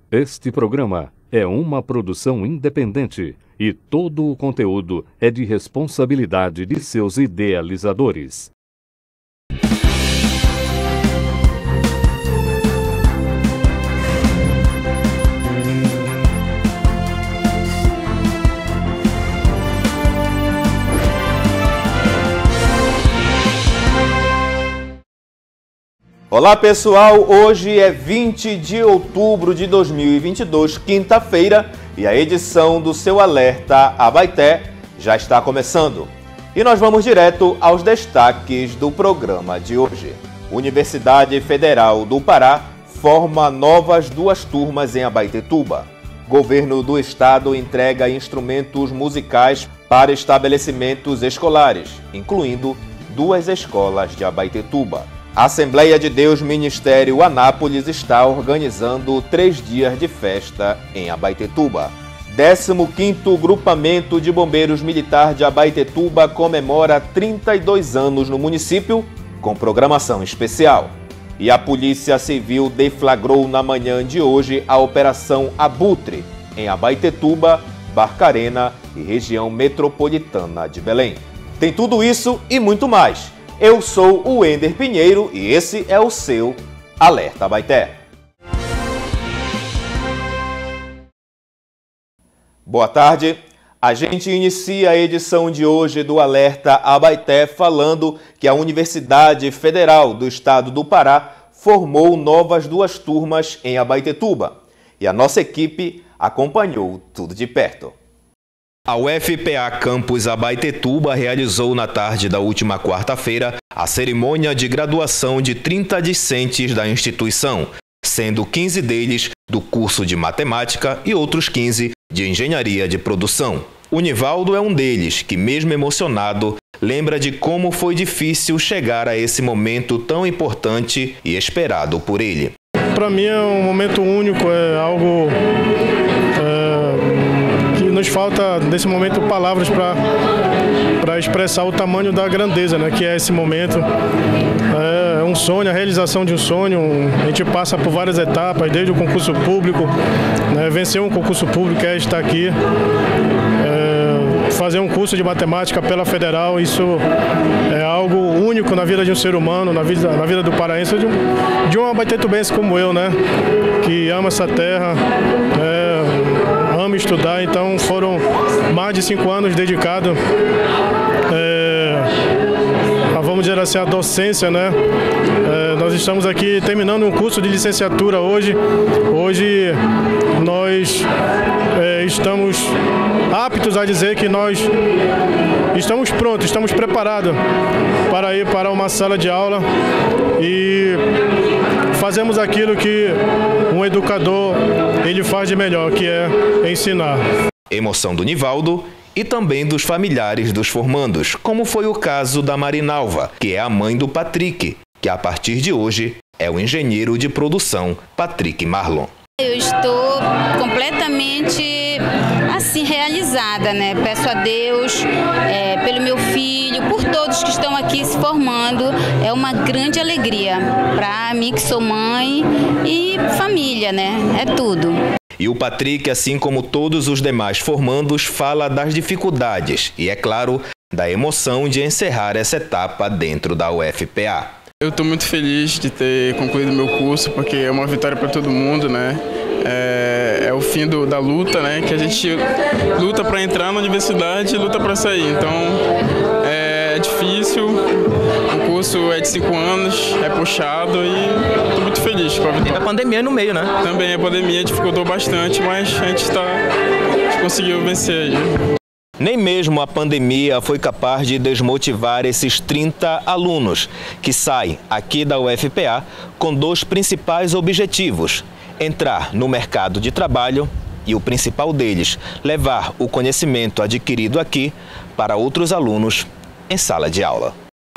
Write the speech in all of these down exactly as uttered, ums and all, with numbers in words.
Este programa é uma produção independente e todo o conteúdo é de responsabilidade de seus idealizadores. Olá pessoal, hoje é vinte de outubro de dois mil e vinte e dois, quinta-feira, e a edição do seu Alerta Abaeté já está começando. E nós vamos direto aos destaques do programa de hoje. Universidade Federal do Pará forma novas duas turmas em Abaetetuba. Governo do Estado entrega instrumentos musicais para estabelecimentos escolares, incluindo duas escolas de Abaetetuba. A Assembleia de Deus Ministério Anápolis está organizando três dias de festa em Abaetetuba. décimo quinto Grupamento de Bombeiros Militar de Abaetetuba comemora trinta e dois anos no município, com programação especial. E a Polícia Civil deflagrou na manhã de hoje a Operação Abutre, em Abaetetuba, Barcarena e região metropolitana de Belém. Tem tudo isso e muito mais. Eu sou o Ender Pinheiro e esse é o seu Alerta Abaeté. Boa tarde. A gente inicia a edição de hoje do Alerta Abaeté falando que a Universidade Federal do Estado do Pará formou novas duas turmas em Abaetetuba. E a nossa equipe acompanhou tudo de perto. A U F P A Campus Abaetetuba realizou na tarde da última quarta-feira a cerimônia de graduação de trinta discentes da instituição, sendo quinze deles do curso de matemática e outros quinze de engenharia de produção. O Nivaldo é um deles que, mesmo emocionado, lembra de como foi difícil chegar a esse momento tão importante e esperado por ele. Para mim é um momento único, é algo... Nos falta, nesse momento, palavras para para expressar o tamanho da grandeza, né, que é esse momento. É um sonho, a realização de um sonho. A gente passa por várias etapas, desde o concurso público, né, vencer um concurso público é estar aqui, é, fazer um curso de matemática pela Federal. Isso é algo único na vida de um ser humano, na vida, na vida do paraense, de um, de um abaetetubense como eu, né, que ama essa terra, é, amo estudar. Então foram mais de cinco anos dedicados é, a, vamos dizer assim, a docência, né? É, nós estamos aqui terminando um curso de licenciatura hoje. Hoje nós é, estamos aptos a dizer que nós estamos prontos, estamos preparados para ir para uma sala de aula e fazemos aquilo que um educador ele faz de melhor, que é ensinar. Emoção do Nivaldo e também dos familiares dos formandos, como foi o caso da Marinalva, que é a mãe do Patrick, que a partir de hoje é o engenheiro de produção Patrick Marlon. Eu estou completamente assim realizada, né? Peço a Deus é, pelo meu filho, por todos que estão aqui se formando. É uma grande alegria para mim que sou mãe e família, né? É tudo. E o Patrick, assim como todos os demais formandos, fala das dificuldades e, é claro, da emoção de encerrar essa etapa dentro da U F P A. Eu estou muito feliz de ter concluído meu curso, porque é uma vitória para todo mundo, né? É, é o fim do, da luta, né? Que a gente luta para entrar na universidade e luta para sair. Então é, é difícil, o curso é de cinco anos, é puxado e estou muito feliz com a vitória. E a pandemia no meio, né? Também a pandemia dificultou bastante, mas a gente, tá, a gente conseguiu vencer aí. Nem mesmo a pandemia foi capaz de desmotivar esses trinta alunos que saem aqui da U F P A com dois principais objetivos: entrar no mercado de trabalho e o principal deles, levar o conhecimento adquirido aqui para outros alunos em sala de aula.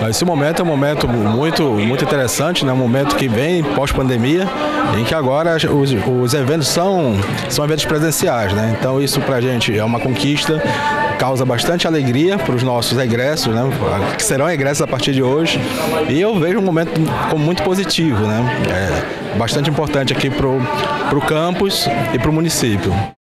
Esse momento é um momento muito, muito interessante, né? Um momento que vem pós-pandemia, em que agora os, os eventos são, são eventos presenciais, né? Então isso pra gente é uma conquista, causa bastante alegria para os nossos egressos, né? Que serão egressos a partir de hoje. E eu vejo um momento como muito positivo, né? É bastante importante aqui pro, pro campus e pro município.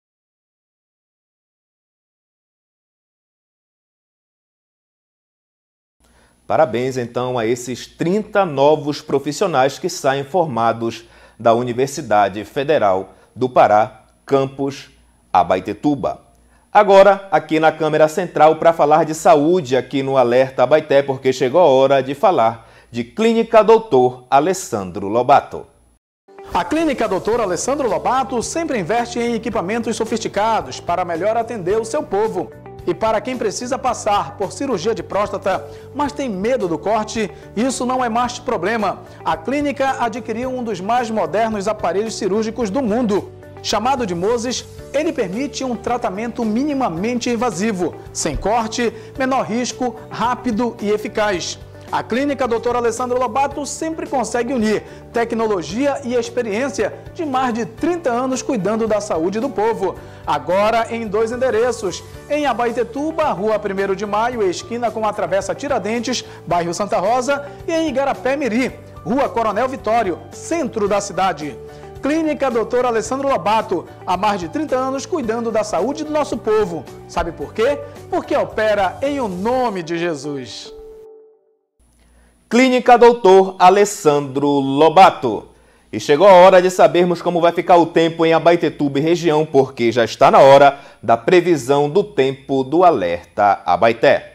Parabéns, então, a esses trinta novos profissionais que saem formados da Universidade Federal do Pará, campus Abaetetuba. Agora, aqui na câmera central, para falar de saúde aqui no Alerta Abaeté, porque chegou a hora de falar de Clínica doutor Alessandro Lobato. A Clínica doutor Alessandro Lobato sempre investe em equipamentos sofisticados para melhor atender o seu povo. E para quem precisa passar por cirurgia de próstata, mas tem medo do corte, isso não é mais problema. A clínica adquiriu um dos mais modernos aparelhos cirúrgicos do mundo. Chamado de Moses, ele permite um tratamento minimamente invasivo, sem corte, menor risco, rápido e eficaz. A Clínica doutor Alessandro Lobato sempre consegue unir tecnologia e experiência de mais de trinta anos cuidando da saúde do povo. Agora em dois endereços, em Abaetetuba, Rua primeiro de Maio, esquina com a Travessa Tiradentes, bairro Santa Rosa, e em Igarapé-Miri, Rua Coronel Vitório, centro da cidade. Clínica doutor Alessandro Lobato, há mais de trinta anos cuidando da saúde do nosso povo. Sabe por quê? Porque opera em o nome de Jesus. Clínica doutor Alessandro Lobato. E chegou a hora de sabermos como vai ficar o tempo em Abaetetuba e região, porque já está na hora da previsão do tempo do Alerta Abaeté.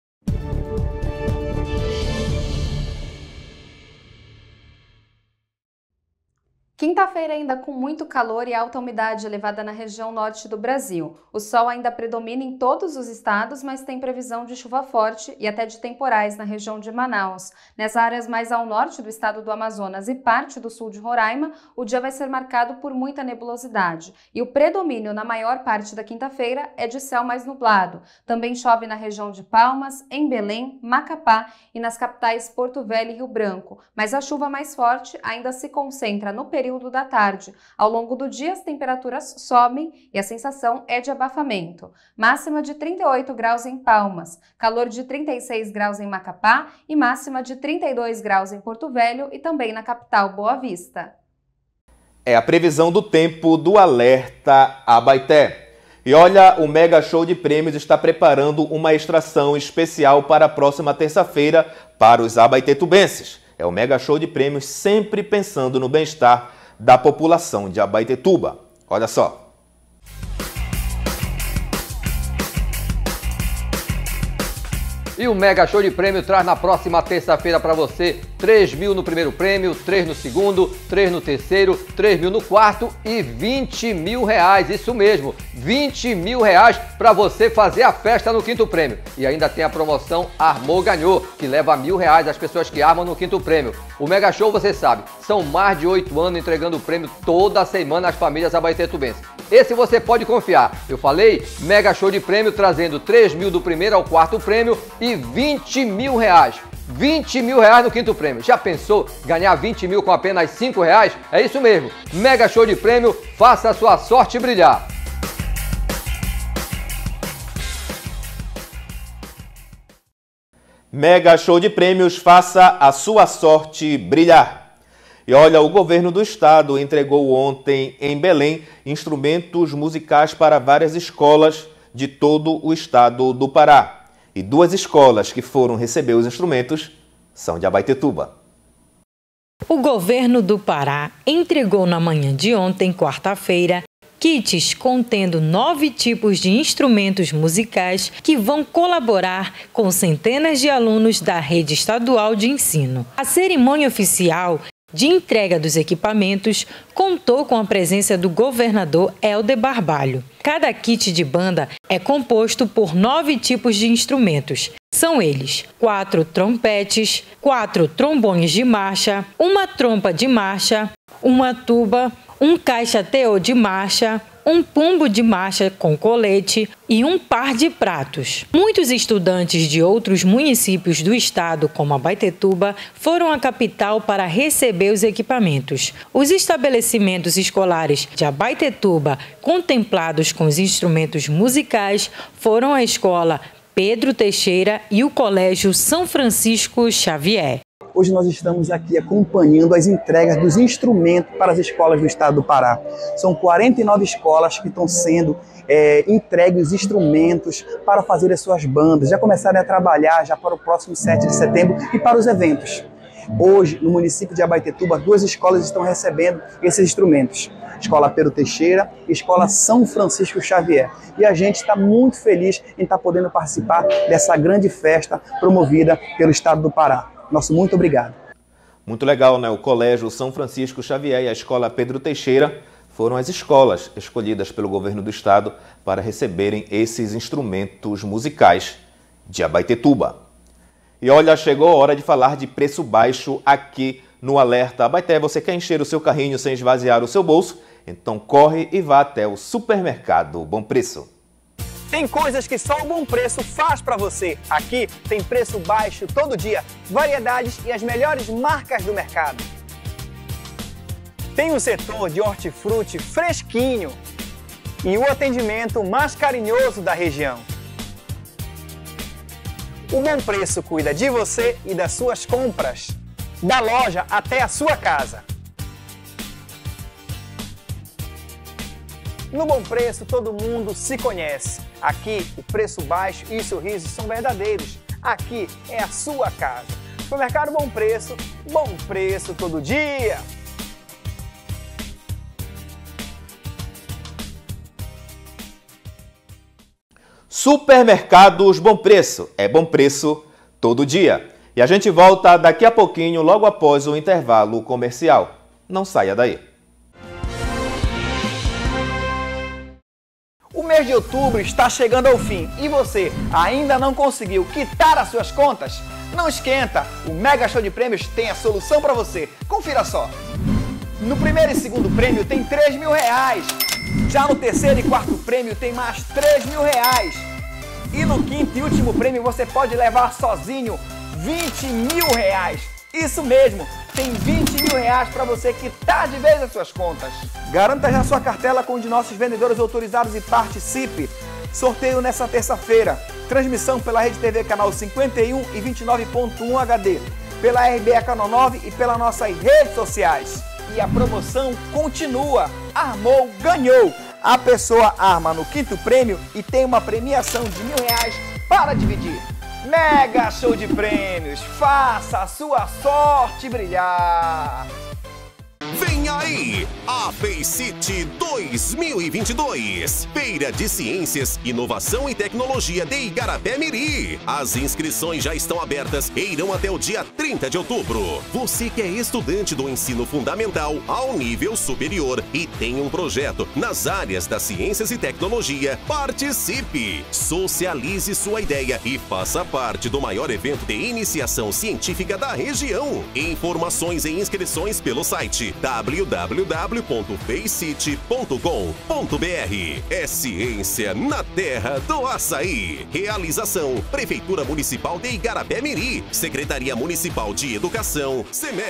Quinta-feira ainda com muito calor e alta umidade elevada na região norte do Brasil. O sol ainda predomina em todos os estados, mas tem previsão de chuva forte e até de temporais na região de Manaus. Nas áreas mais ao norte do estado do Amazonas e parte do sul de Roraima, o dia vai ser marcado por muita nebulosidade. E o predomínio na maior parte da quinta-feira é de céu mais nublado. Também chove na região de Palmas, em Belém, Macapá e nas capitais Porto Velho e Rio Branco. Mas a chuva mais forte ainda se concentra no período da tarde. Ao longo do dia, as temperaturas sobem e a sensação é de abafamento. Máxima de trinta e oito graus em Palmas, calor de trinta e seis graus em Macapá e máxima de trinta e dois graus em Porto Velho e também na capital Boa Vista. É a previsão do tempo do Alerta Abaeté. E olha, o Mega Show de Prêmios está preparando uma extração especial para a próxima terça-feira para os abaetetubenses. É o Mega Show de Prêmios sempre pensando no bem-estar da população de Abaetetuba. Olha só. E o Mega Show de Prêmio traz na próxima terça-feira para você três mil no primeiro prêmio, três no segundo, três no terceiro, três mil no quarto e vinte mil reais. Isso mesmo, vinte mil reais para você fazer a festa no quinto prêmio. E ainda tem a promoção Armou Ganhou, que leva mil reais às pessoas que armam no quinto prêmio. O Mega Show, você sabe, são mais de oito anos entregando o prêmio toda semana às famílias abaetetubenses. Esse você pode confiar. Eu falei, Mega Show de Prêmio trazendo três mil do primeiro ao quarto prêmio e vinte mil reais. vinte mil reais no quinto prêmio. Já pensou ganhar vinte mil com apenas cinco reais? É isso mesmo. Mega Show de Prêmio, faça a sua sorte brilhar. Mega Show de Prêmios, faça a sua sorte brilhar. E olha, o governo do estado entregou ontem em Belém instrumentos musicais para várias escolas de todo o estado do Pará. E duas escolas que foram receber os instrumentos são de Abaetetuba. O governo do Pará entregou na manhã de ontem, quarta-feira, kits contendo nove tipos de instrumentos musicais que vão colaborar com centenas de alunos da rede estadual de ensino. A cerimônia oficial de entrega dos equipamentos contou com a presença do governador Helder Barbalho. Cada kit de banda é composto por nove tipos de instrumentos. São eles: quatro trompetes, quatro trombones de marcha, uma trompa de marcha, uma tuba, um caixa-teor de marcha, um pombo de marcha com colete e um par de pratos. Muitos estudantes de outros municípios do estado, como Abaetetuba, foram à capital para receber os equipamentos. Os estabelecimentos escolares de Abaetetuba, contemplados com os instrumentos musicais, foram a escola Pedro Teixeira e o Colégio São Francisco Xavier. Hoje nós estamos aqui acompanhando as entregas dos instrumentos para as escolas do estado do Pará. São quarenta e nove escolas que estão sendo é, entregues os instrumentos para fazer as suas bandas. Já começaram a trabalhar já para o próximo sete de setembro e para os eventos. Hoje, no município de Abaetetuba, duas escolas estão recebendo esses instrumentos. Escola Pedro Teixeira e Escola São Francisco Xavier. E a gente está muito feliz em estar podendo participar dessa grande festa promovida pelo estado do Pará. Nosso muito obrigado. Muito legal, né? O Colégio São Francisco Xavier e a Escola Pedro Teixeira foram as escolas escolhidas pelo governo do estado para receberem esses instrumentos musicais de Abaetetuba. E olha, chegou a hora de falar de preço baixo aqui no Alerta Abaeté. Você quer encher o seu carrinho sem esvaziar o seu bolso? Então corre e vá até o supermercado Bom Preço. Tem coisas que só o Bom Preço faz para você. Aqui tem preço baixo todo dia, variedades e as melhores marcas do mercado. Tem o setor de hortifruti fresquinho e o atendimento mais carinhoso da região. O Bom Preço cuida de você e das suas compras, da loja até a sua casa. No Bom Preço, todo mundo se conhece. Aqui, o preço baixo e os sorrisos são verdadeiros. Aqui é a sua casa. Supermercado Bom Preço, bom preço todo dia. Supermercados Bom Preço. É bom preço todo dia. E a gente volta daqui a pouquinho, logo após o intervalo comercial. Não saia daí. O mês de outubro está chegando ao fim e você ainda não conseguiu quitar as suas contas? Não esquenta! O Mega Show de Prêmios tem a solução para você. Confira só! No primeiro e segundo prêmio tem três mil reais. Já no terceiro e quarto prêmio tem mais três mil reais. E no quinto e último prêmio você pode levar sozinho vinte mil reais. Isso mesmo! Tem vinte mil reais para você quitar de vez as suas contas. Garanta já sua cartela com um de nossos vendedores autorizados e participe. Sorteio nessa terça-feira. Transmissão pela Rede T V Canal cinquenta e um e vinte e nove ponto um H D, pela R B A Canal nove e pelas nossas redes sociais. E a promoção continua. Armou, ganhou. A pessoa arma no quinto prêmio e tem uma premiação de mil reais para dividir. Mega Show de Prêmios, faça a sua sorte brilhar! Vem aí, a Faceit dois mil e vinte e dois, Feira de Ciências, Inovação e Tecnologia de Igarapé-Miri. As inscrições já estão abertas e irão até o dia trinta de outubro. Você que é estudante do ensino fundamental ao nível superior e tem um projeto nas áreas das ciências e tecnologia, participe! Socialize sua ideia e faça parte do maior evento de iniciação científica da região. Informações e inscrições pelo site w w w ponto faceit ponto com ponto b r. É ciência na terra do açaí. Realização: Prefeitura Municipal de Igarapé-Miri, Secretaria Municipal de Educação, SEMED.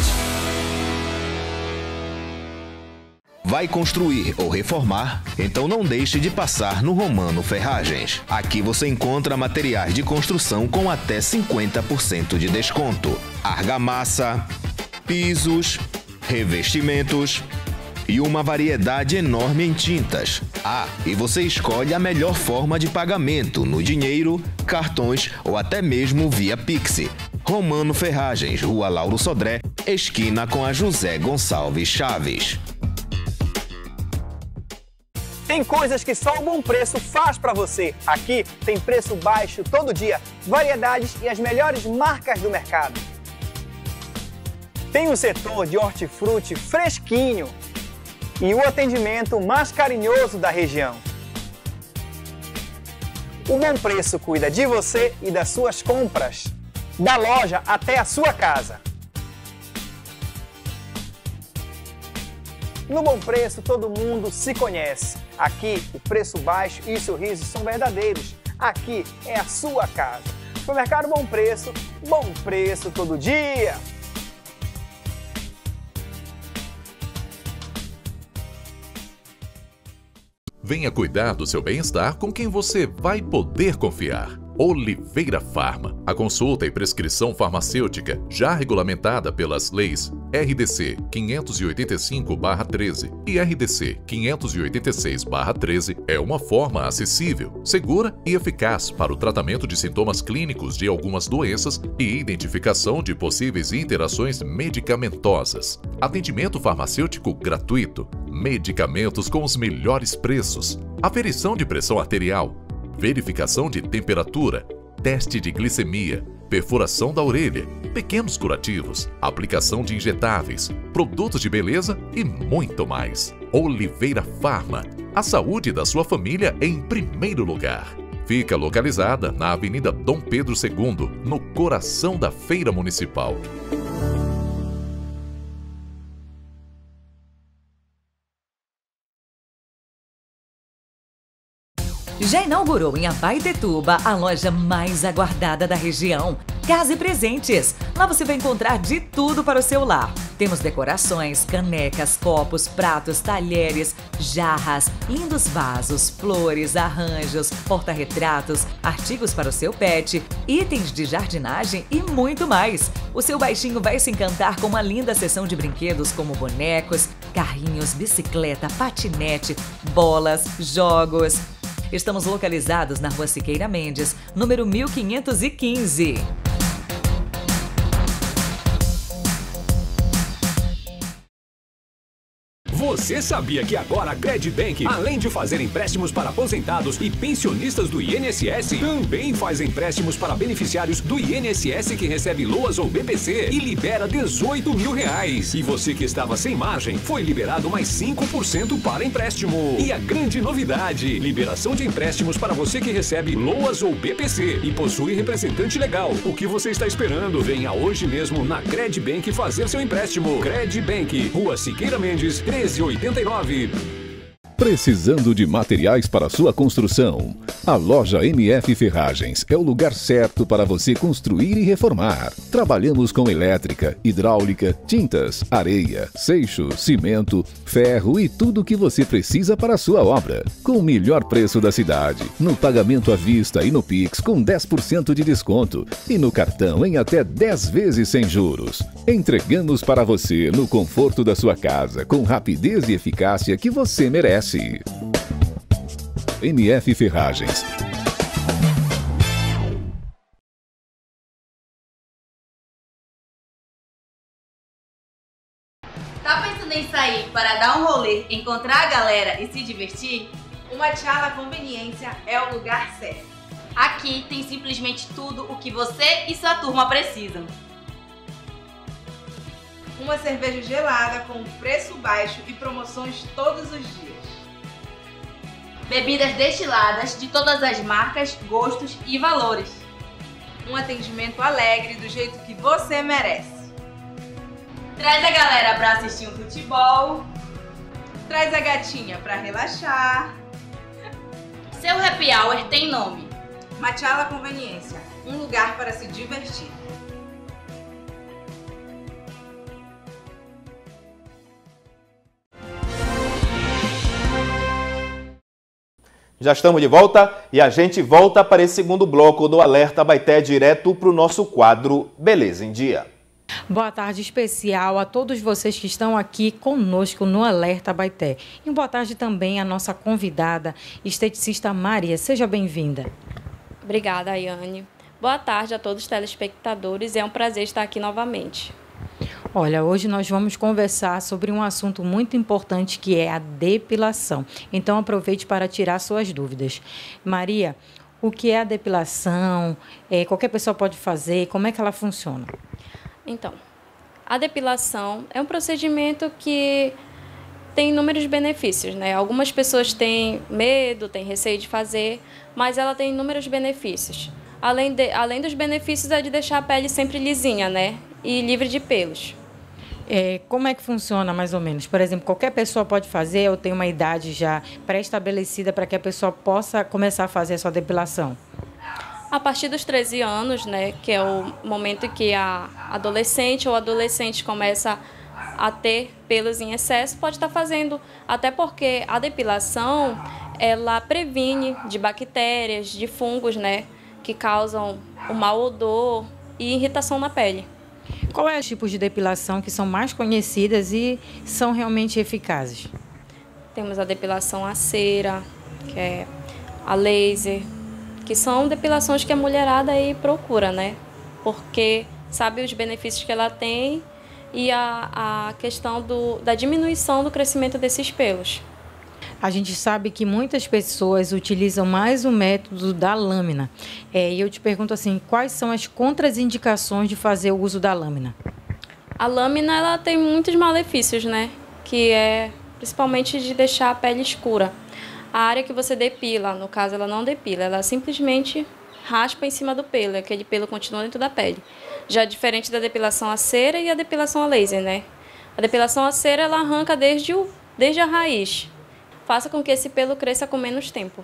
Vai construir ou reformar? Então não deixe de passar no Romano Ferragens. Aqui você encontra materiais de construção com até cinquenta por cento de desconto. Argamassa, pisos, revestimentos e uma variedade enorme em tintas. Ah, e você escolhe a melhor forma de pagamento no dinheiro, cartões ou até mesmo via Pix. Romano Ferragens, Rua Lauro Sodré, esquina com a José Gonçalves Chaves. Tem coisas que só o Bom Preço faz para você. Aqui tem preço baixo todo dia, variedades e as melhores marcas do mercado. Tem o setor de hortifruti fresquinho e o atendimento mais carinhoso da região. O Bom Preço cuida de você e das suas compras, da loja até a sua casa. No Bom Preço todo mundo se conhece. Aqui, o preço baixo e os sorrisos são verdadeiros. Aqui é a sua casa. Supermercado Bom Preço, bom preço todo dia! Venha cuidar do seu bem-estar com quem você vai poder confiar. Oliveira Farma. A consulta e prescrição farmacêutica já regulamentada pelas leis R D C quinhentos e oitenta e cinco barra treze e R D C quinhentos e oitenta e seis barra treze é uma forma acessível, segura e eficaz para o tratamento de sintomas clínicos de algumas doenças e identificação de possíveis interações medicamentosas. Atendimento farmacêutico gratuito. Medicamentos com os melhores preços. Aferição de pressão arterial. Verificação de temperatura, teste de glicemia, perfuração da orelha, pequenos curativos, aplicação de injetáveis, produtos de beleza e muito mais. Oliveira Farma, a saúde da sua família em primeiro lugar. Fica localizada na Avenida Dom Pedro segundo, no coração da Feira Municipal. Já inaugurou em Abaetetuba a loja mais aguardada da região, Casa e Presentes. Lá você vai encontrar de tudo para o seu lar. Temos decorações, canecas, copos, pratos, talheres, jarras, lindos vasos, flores, arranjos, porta-retratos, artigos para o seu pet, itens de jardinagem e muito mais. O seu baixinho vai se encantar com uma linda seção de brinquedos como bonecos, carrinhos, bicicleta, patinete, bolas, jogos. Estamos localizados na Rua Siqueira Mendes, número mil quinhentos e quinze. Você sabia que agora a Credbank, além de fazer empréstimos para aposentados e pensionistas do I N S S, também faz empréstimos para beneficiários do I N S S que recebe LOAS ou B P C e libera dezoito mil reais. E você que estava sem margem, foi liberado mais cinco por cento para empréstimo. E a grande novidade, liberação de empréstimos para você que recebe LOAS ou B P C e possui representante legal. O que você está esperando? Venha hoje mesmo na Credbank fazer seu empréstimo. Credbank, Rua Siqueira Mendes, treze oitenta e nove. Precisando de materiais para sua construção? A loja M F Ferragens é o lugar certo para você construir e reformar. Trabalhamos com elétrica, hidráulica, tintas, areia, seixo, cimento, ferro e tudo o que você precisa para a sua obra. Com o melhor preço da cidade, no pagamento à vista e no Pix com dez por cento de desconto e no cartão em até dez vezes sem juros. Entregamos para você no conforto da sua casa, com rapidez e eficácia que você merece. M F Ferragens. Tá pensando em sair para dar um rolê, encontrar a galera e se divertir? O Machala Conveniência é o lugar certo. Aqui tem simplesmente tudo o que você e sua turma precisam. Uma cerveja gelada com preço baixo e promoções todos os dias. Bebidas destiladas de todas as marcas, gostos e valores. Um atendimento alegre do jeito que você merece. Traz a galera para assistir um futebol. Traz a gatinha para relaxar. Seu happy hour tem nome. Machala Conveniência, um lugar para se divertir. Já estamos de volta e a gente volta para esse segundo bloco do Alerta Abaeté, direto para o nosso quadro Beleza em Dia. Boa tarde especial a todos vocês que estão aqui conosco no Alerta Abaeté. E boa tarde também à nossa convidada, esteticista Maria. Seja bem-vinda. Obrigada, Ayane. Boa tarde a todos os telespectadores. É um prazer estar aqui novamente. Olha, hoje nós vamos conversar sobre um assunto muito importante que é a depilação. Então, aproveite para tirar suas dúvidas. Maria, o que é a depilação? É, qualquer pessoa pode fazer? Como é que ela funciona? Então, a depilação é um procedimento que tem inúmeros benefícios, né? Algumas pessoas têm medo, têm receio de fazer, mas ela tem inúmeros benefícios. Além, de, além dos benefícios é de deixar a pele sempre lisinha, né? E livre de pelos. É, como é que funciona mais ou menos? Por exemplo, qualquer pessoa pode fazer ou tem uma idade já pré-estabelecida para que a pessoa possa começar a fazer a sua depilação? A partir dos treze anos, né, que é o momento em que a adolescente ou adolescente começa a ter pelos em excesso, pode estar fazendo, até porque a depilação, ela previne de bactérias, de fungos, né, que causam o mau odor e irritação na pele. Qual é os tipos de depilação que são mais conhecidas e são realmente eficazes? Temos a depilação a cera, que é a laser, que são depilações que a mulherada aí procura, né? Porque sabe os benefícios que ela tem e a, a questão do, da diminuição do crescimento desses pelos. A gente sabe que muitas pessoas utilizam mais o método da lâmina. É, e eu te pergunto assim, quais são as contraindicações de fazer o uso da lâmina? A lâmina, ela tem muitos malefícios, né? Que é principalmente de deixar a pele escura. A área que você depila, no caso, ela não depila, ela simplesmente raspa em cima do pelo, aquele pelo continua dentro da pele. Já diferente da depilação a cera e a depilação a laser, né? A depilação a cera, ela arranca desde, o, desde a raiz. Faça com que esse pelo cresça com menos tempo.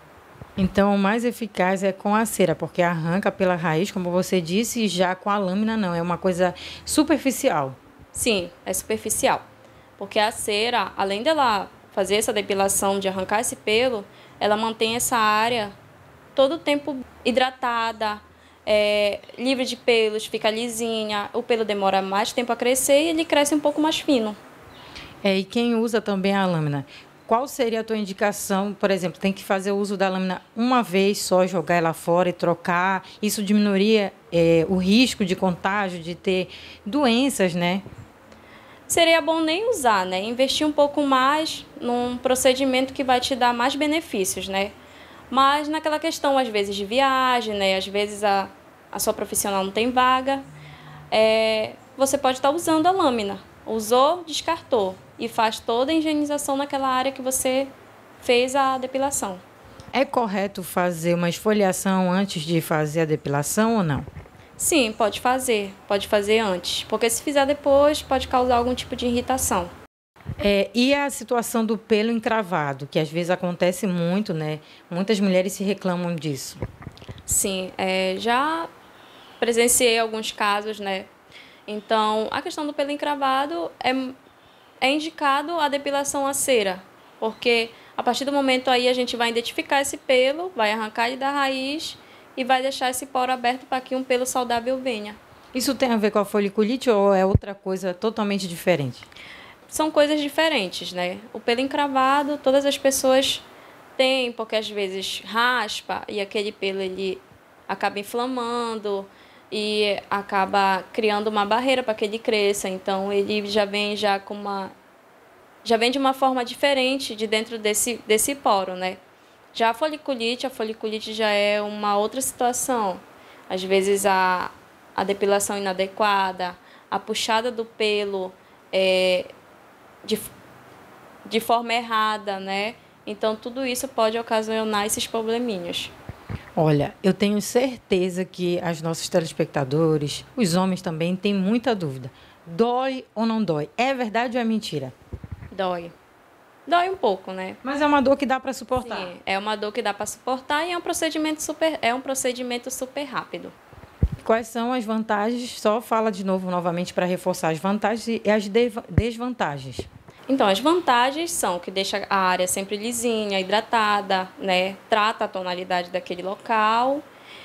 Então, o mais eficaz é com a cera, porque arranca pela raiz, como você disse, e já com a lâmina não, é uma coisa superficial. Sim, é superficial. Porque a cera, além dela fazer essa depilação de arrancar esse pelo, ela mantém essa área todo o tempo hidratada, é, livre de pelos, fica lisinha, o pelo demora mais tempo a crescer e ele cresce um pouco mais fino. É, e quem usa também a lâmina, qual seria a tua indicação? Por exemplo, tem que fazer o uso da lâmina uma vez só, jogar ela fora e trocar. Isso diminuiria é, o risco de contágio, de ter doenças, né? Seria bom nem usar, né? Investir um pouco mais num procedimento que vai te dar mais benefícios, né? Mas naquela questão, às vezes, de viagem, né? Às vezes a, a sua profissional não tem vaga, é, você pode estar usando a lâmina. Usou, descartou. E faz toda a higienização naquela área que você fez a depilação. É correto fazer uma esfoliação antes de fazer a depilação ou não? Sim, pode fazer. Pode fazer antes. Porque se fizer depois, pode causar algum tipo de irritação. É, e a situação do pelo encravado, que às vezes acontece muito, né? Muitas mulheres se reclamam disso. Sim, é, já presenciei alguns casos, né? Então, a questão do pelo encravado é... é indicado a depilação a cera, porque a partir do momento aí a gente vai identificar esse pelo, vai arrancar ele da raiz e vai deixar esse poro aberto para que um pelo saudável venha. Isso tem a ver com a foliculite ou é outra coisa totalmente diferente? São coisas diferentes, né? O pelo encravado, todas as pessoas têm, porque às vezes raspa e aquele pelo ele acaba inflamando e acaba criando uma barreira para que ele cresça. Então, ele já vem já com uma já vem de uma forma diferente de dentro desse, desse poro, né? Já a foliculite, a foliculite já é uma outra situação. Às vezes, a, a depilação inadequada, a puxada do pelo é, de, de forma errada, né? Então, tudo isso pode ocasionar esses probleminhas. Olha, eu tenho certeza que as nossos telespectadores, os homens também, têm muita dúvida. Dói ou não dói? É verdade ou é mentira? Dói. Dói um pouco, né? Mas é uma dor que dá para suportar. Sim, é uma dor que dá para suportar e é um procedimento super, é um procedimento super rápido. Quais são as vantagens? Só fala de novo, novamente, para reforçar as vantagens e as desvantagens. Então, as vantagens são que deixa a área sempre lisinha, hidratada, né? Trata a tonalidade daquele local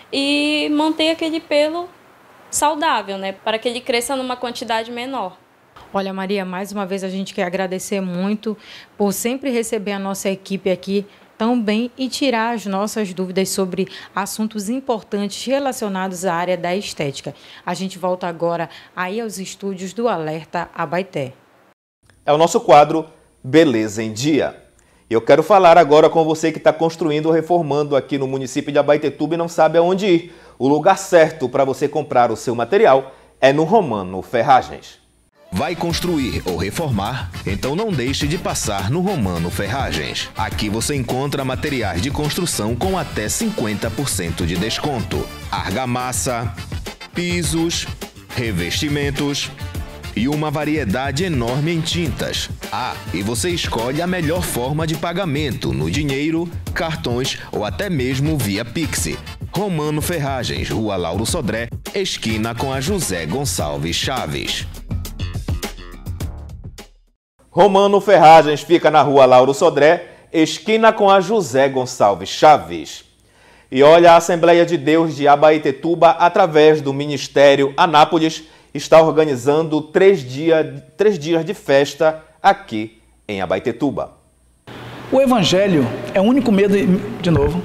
e mantém aquele pelo saudável, né? Para que ele cresça numa quantidade menor. Olha, Maria, mais uma vez a gente quer agradecer muito por sempre receber a nossa equipe aqui tão bem e tirar as nossas dúvidas sobre assuntos importantes relacionados à área da estética. A gente volta agora aí aos estúdios do Alerta Abaeté. É o nosso quadro Beleza em Dia. Eu quero falar agora com você que está construindo ou reformando aqui no município de Abaetetuba e não sabe aonde ir. O lugar certo para você comprar o seu material é no Romano Ferragens. Vai construir ou reformar? Então não deixe de passar no Romano Ferragens. Aqui você encontra materiais de construção com até cinquenta por cento de desconto. Argamassa, pisos, revestimentos, e uma variedade enorme em tintas. Ah, e você escolhe a melhor forma de pagamento, no dinheiro, cartões ou até mesmo via Pix. Romano Ferragens, Rua Lauro Sodré, esquina com a José Gonçalves Chaves. Romano Ferragens fica na Rua Lauro Sodré, esquina com a José Gonçalves Chaves. E olha, a Assembleia de Deus de Abaetetuba, através do Ministério Anápolis, está organizando três, dia, três dias de festa aqui em Abaetetuba. O Evangelho é o único meio, de, de novo,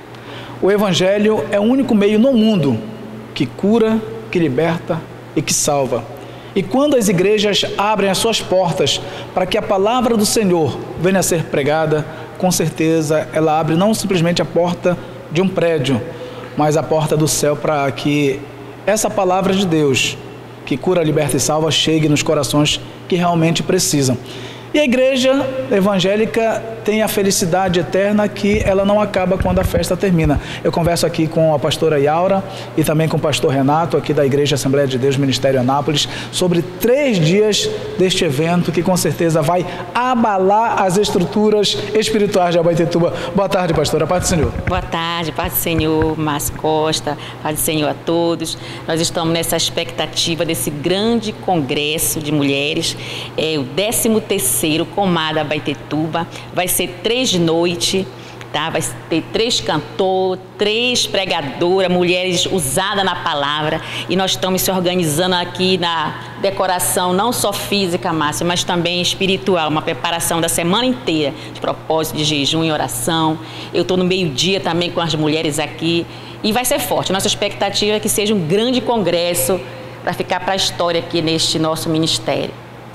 o Evangelho é o único meio no mundo que cura, que liberta e que salva. E quando as igrejas abrem as suas portas para que a palavra do Senhor venha a ser pregada, com certeza ela abre não simplesmente a porta de um prédio, mas a porta do céu para que essa palavra de Deus, que cura, liberta e salva, chegue nos corações que realmente precisam. E a igreja evangélica tem a felicidade eterna que ela não acaba quando a festa termina. Eu converso aqui com a pastora Yaura e também com o pastor Renato, aqui da Igreja Assembleia de Deus, Ministério Anápolis, sobre três dias deste evento que com certeza vai abalar as estruturas espirituais de Abaetetuba. Boa tarde, pastora. Paz do Senhor. Boa tarde, paz do Senhor, Márcio Costa, paz do Senhor a todos. Nós estamos nessa expectativa desse grande congresso de mulheres, é o décimo terceiro Comada Abaetetuba. Vai ser três noites, tá? Vai ter três cantores, três pregadoras, mulheres usadas na palavra, e nós estamos se organizando aqui na decoração, não só física, Márcia, mas também espiritual, uma preparação da semana inteira, de propósito de jejum e oração. Eu estou no meio-dia também com as mulheres aqui, e vai ser forte. Nossa expectativa é que seja um grande congresso para ficar para a história aqui neste nosso ministério.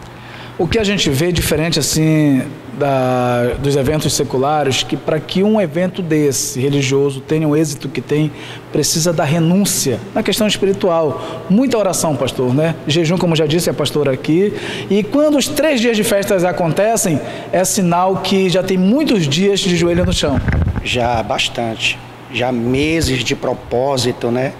O que a gente vê diferente assim da, dos eventos seculares, que para que um evento desse religioso tenha o êxito que tem, precisa da renúncia na questão espiritual. Muita oração, pastor, né? Jejum, como já disse a pastora aqui. E quando os três dias de festas acontecem, é sinal que já tem muitos dias de joelho no chão. Já bastante, já meses de propósito, né?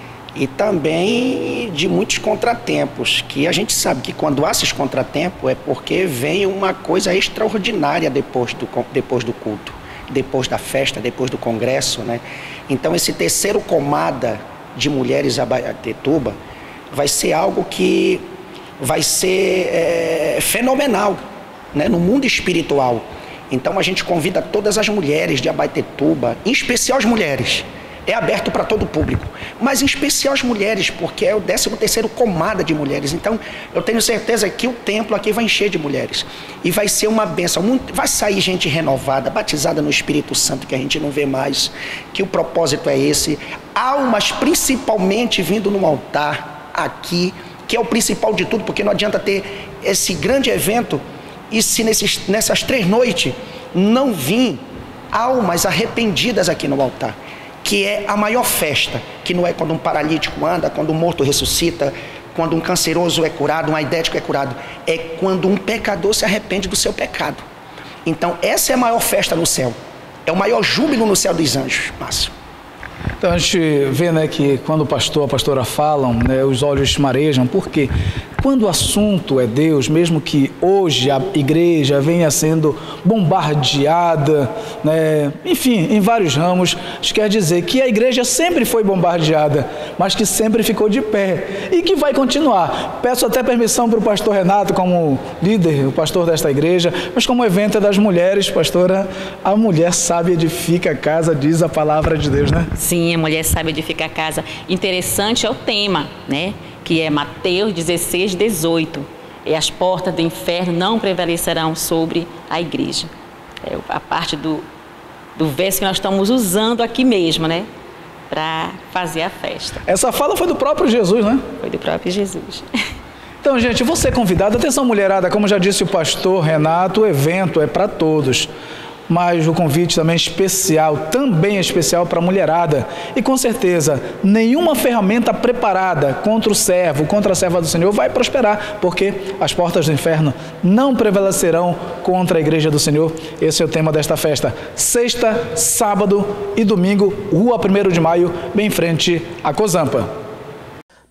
E também de muitos contratempos, que a gente sabe que quando há esses contratempos é porque vem uma coisa extraordinária depois do, depois do culto, depois da festa, depois do congresso, né? Então esse terceiro Comada de Mulheres Abaetetuba vai ser algo que vai ser é, fenomenal, né? No mundo espiritual. Então a gente convida todas as mulheres de Abaetetuba, em especial as mulheres. É aberto para todo o público, mas em especial as mulheres, porque é o décimo terceiro Comada de Mulheres. Então, eu tenho certeza que o templo aqui vai encher de mulheres. E vai ser uma bênção. Vai sair gente renovada, batizada no Espírito Santo, que a gente não vê mais. Que o propósito é esse. Almas principalmente vindo no altar aqui, que é o principal de tudo, porque não adianta ter esse grande evento e se nesses, nessas três noites não vir almas arrependidas aqui no altar. Que é a maior festa, que não é quando um paralítico anda, quando um morto ressuscita, quando um canceroso é curado, um aidético é curado, é quando um pecador se arrepende do seu pecado. Então essa é a maior festa no céu, é o maior júbilo no céu dos anjos, Márcio. Então a gente vê, né, que quando o pastor, a pastora falam, né, os olhos marejam, por quê? Quando o assunto é Deus, mesmo que hoje a igreja venha sendo bombardeada, né, enfim, em vários ramos, isso quer dizer que a igreja sempre foi bombardeada, mas que sempre ficou de pé e que vai continuar. Peço até permissão para o pastor Renato, como líder, o pastor desta igreja, mas como evento é das mulheres, pastora, a mulher sabe edifica a casa, diz a palavra de Deus, né? Sim, a mulher sabe edificar a casa. Interessante é o tema, né? Que é Mateus dezesseis, dezoito. E as portas do inferno não prevalecerão sobre a igreja. É a parte do, do verso que nós estamos usando aqui mesmo, né? Para fazer a festa. Essa fala foi do próprio Jesus, né? Foi do próprio Jesus. Então, gente, você é convidado. Atenção, mulherada, como já disse o pastor Renato, o evento é para todos. Mas o convite também é especial, também é especial para a mulherada. E com certeza, nenhuma ferramenta preparada contra o servo, contra a serva do Senhor vai prosperar, porque as portas do inferno não prevalecerão contra a igreja do Senhor. Esse é o tema desta festa. Sexta, sábado e domingo, Rua primeiro de Maio, bem em frente à Cozampa.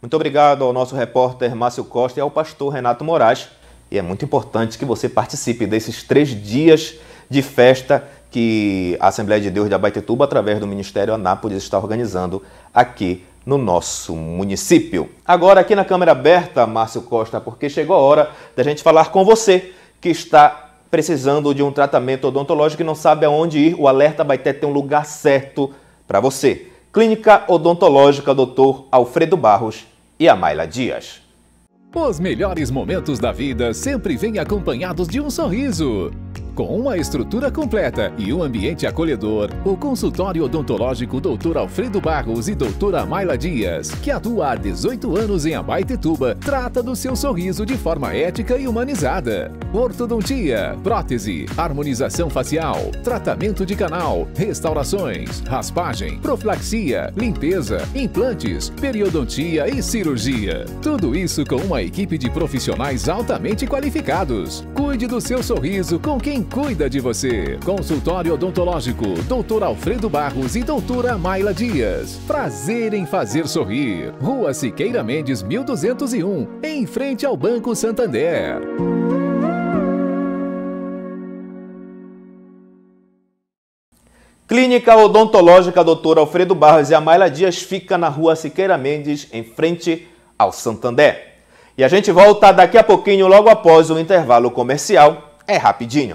Muito obrigado ao nosso repórter Márcio Costa e ao pastor Renato Moraes. E é muito importante que você participe desses três dias de festa que a Assembleia de Deus de Abaetetuba, através do Ministério Anápolis, está organizando aqui no nosso município. Agora aqui na câmera aberta, Márcio Costa, porque chegou a hora da gente falar com você que está precisando de um tratamento odontológico e não sabe aonde ir. O Alerta Abaeté tem um lugar certo para você. Clínica Odontológica doutor Alfredo Barros e Amayla Dias. Os melhores momentos da vida sempre vêm acompanhados de um sorriso. Com uma estrutura completa e um ambiente acolhedor, o consultório odontológico doutor Alfredo Barros e doutora Amayla Dias, que atua há dezoito anos em Abaetetuba, trata do seu sorriso de forma ética e humanizada. Ortodontia, prótese, harmonização facial, tratamento de canal, restaurações, raspagem, profilaxia, limpeza, implantes, periodontia e cirurgia. Tudo isso com uma equipe de profissionais altamente qualificados. Cuide do seu sorriso com quem cuida de você. Consultório odontológico doutor Alfredo Barros e doutora Amayla Dias. Prazer em fazer sorrir. Rua Siqueira Mendes, mil duzentos e um, em frente ao Banco Santander. Clínica Odontológica doutor Alfredo Barros e Amayla Dias fica na Rua Siqueira Mendes, em frente ao Santander. E a gente volta daqui a pouquinho, logo após o intervalo comercial. É rapidinho.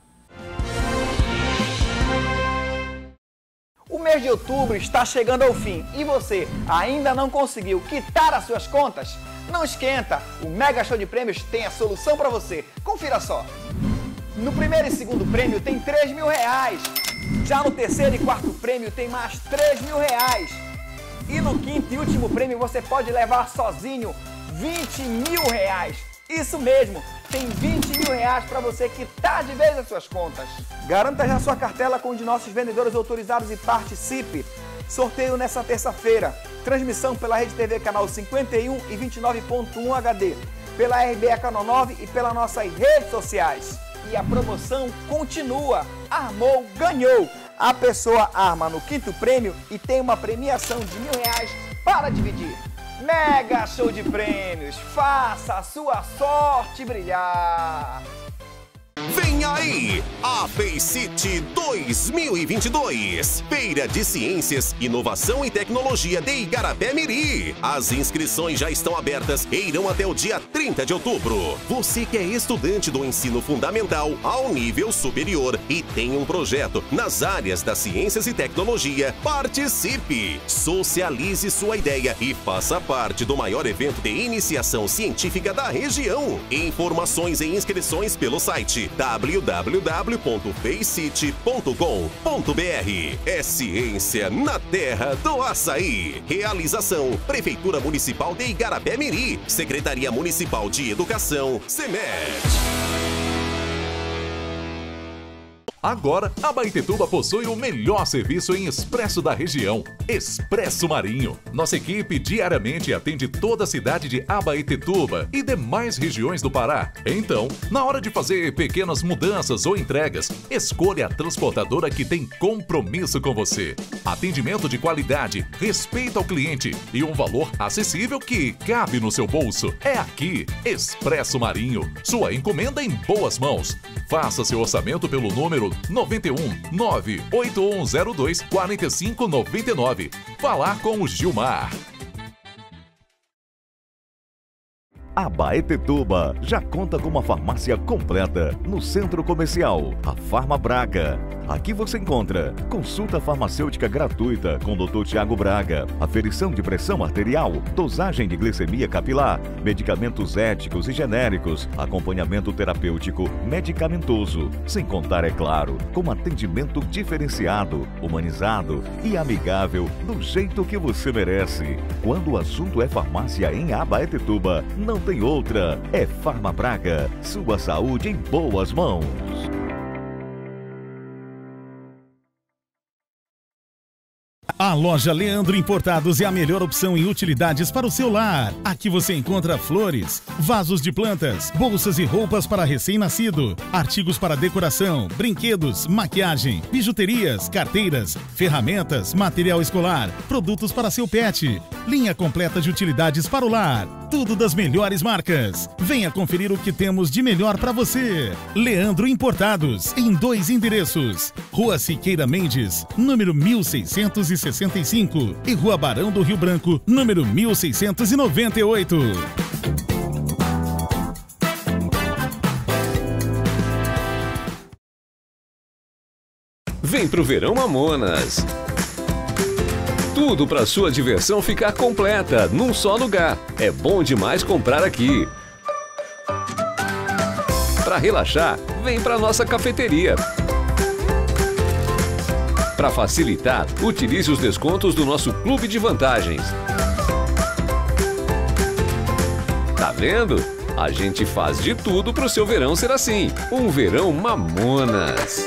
O mês de outubro está chegando ao fim e você ainda não conseguiu quitar as suas contas? Não esquenta, o Mega Show de Prêmios tem a solução para você. Confira só. No primeiro e segundo prêmio tem três mil reais. Já no terceiro e quarto prêmio tem mais três mil reais. E no quinto e último prêmio você pode levar sozinho vinte mil reais. Isso mesmo, tem vinte mil reais para você quitar de vez as suas contas. Garanta já sua cartela com um de nossos vendedores autorizados e participe. Sorteio nessa terça-feira. Transmissão pela Rede T V Canal cinquenta e um e vinte e nove ponto um H D, pela R B A Canal nove e pelas nossas redes sociais. E a promoção continua. Armou, ganhou. A pessoa arma no quinto prêmio e tem uma premiação de mil reais para dividir. Mega Show de Prêmios, faça a sua sorte brilhar! Vem aí, a Faceit dois mil e vinte e dois, Feira de Ciências, Inovação e Tecnologia de Igarapé-Miri. As inscrições já estão abertas e irão até o dia trinta de outubro. Você que é estudante do ensino fundamental ao nível superior e tem um projeto nas áreas das ciências e tecnologia, participe! Socialize sua ideia e faça parte do maior evento de iniciação científica da região. Informações e inscrições pelo site w w w ponto faceit ponto com ponto b r. É ciência na terra do açaí. Realização: Prefeitura Municipal de Igarapé-Miri, Secretaria Municipal de Educação, SEMED. Agora, Abaetetuba possui o melhor serviço em expresso da região, Expresso Marinho. Nossa equipe diariamente atende toda a cidade de Abaetetuba e demais regiões do Pará. Então, na hora de fazer pequenas mudanças ou entregas, escolha a transportadora que tem compromisso com você. Atendimento de qualidade, respeito ao cliente e um valor acessível que cabe no seu bolso. É aqui, Expresso Marinho. Sua encomenda em boas mãos. Faça seu orçamento pelo número nove um nove oito um zero dois quatro cinco nove nove. Falar com o Gilmar. Abaetetuba já conta com uma farmácia completa no centro comercial, a Farma Braga. Aqui você encontra consulta farmacêutica gratuita com o doutor Tiago Braga, aferição de pressão arterial, dosagem de glicemia capilar, medicamentos éticos e genéricos, acompanhamento terapêutico medicamentoso, sem contar, é claro, com atendimento diferenciado, humanizado e amigável do jeito que você merece. Quando o assunto é farmácia em Abaetetuba, não tem outra. É Farma Braga, sua saúde em boas mãos. A loja Leandro Importados é a melhor opção em utilidades para o seu lar. Aqui você encontra flores, vasos de plantas, bolsas e roupas para recém-nascido, artigos para decoração, brinquedos, maquiagem, bijuterias, carteiras, ferramentas, material escolar, produtos para seu pet, linha completa de utilidades para o lar. Tudo das melhores marcas. Venha conferir o que temos de melhor para você. Leandro Importados, em dois endereços. Rua Siqueira Mendes, número mil seiscentos e sessenta e cinco e Rua Barão do Rio Branco, número mil seiscentos e noventa e oito. Vem pro Verão Mamonas. Tudo para sua diversão ficar completa num só lugar. É bom demais comprar aqui. Para relaxar, vem para nossa cafeteria. Para facilitar, utilize os descontos do nosso clube de vantagens. Tá vendo? A gente faz de tudo para o seu verão ser assim. Um verão Mamonas.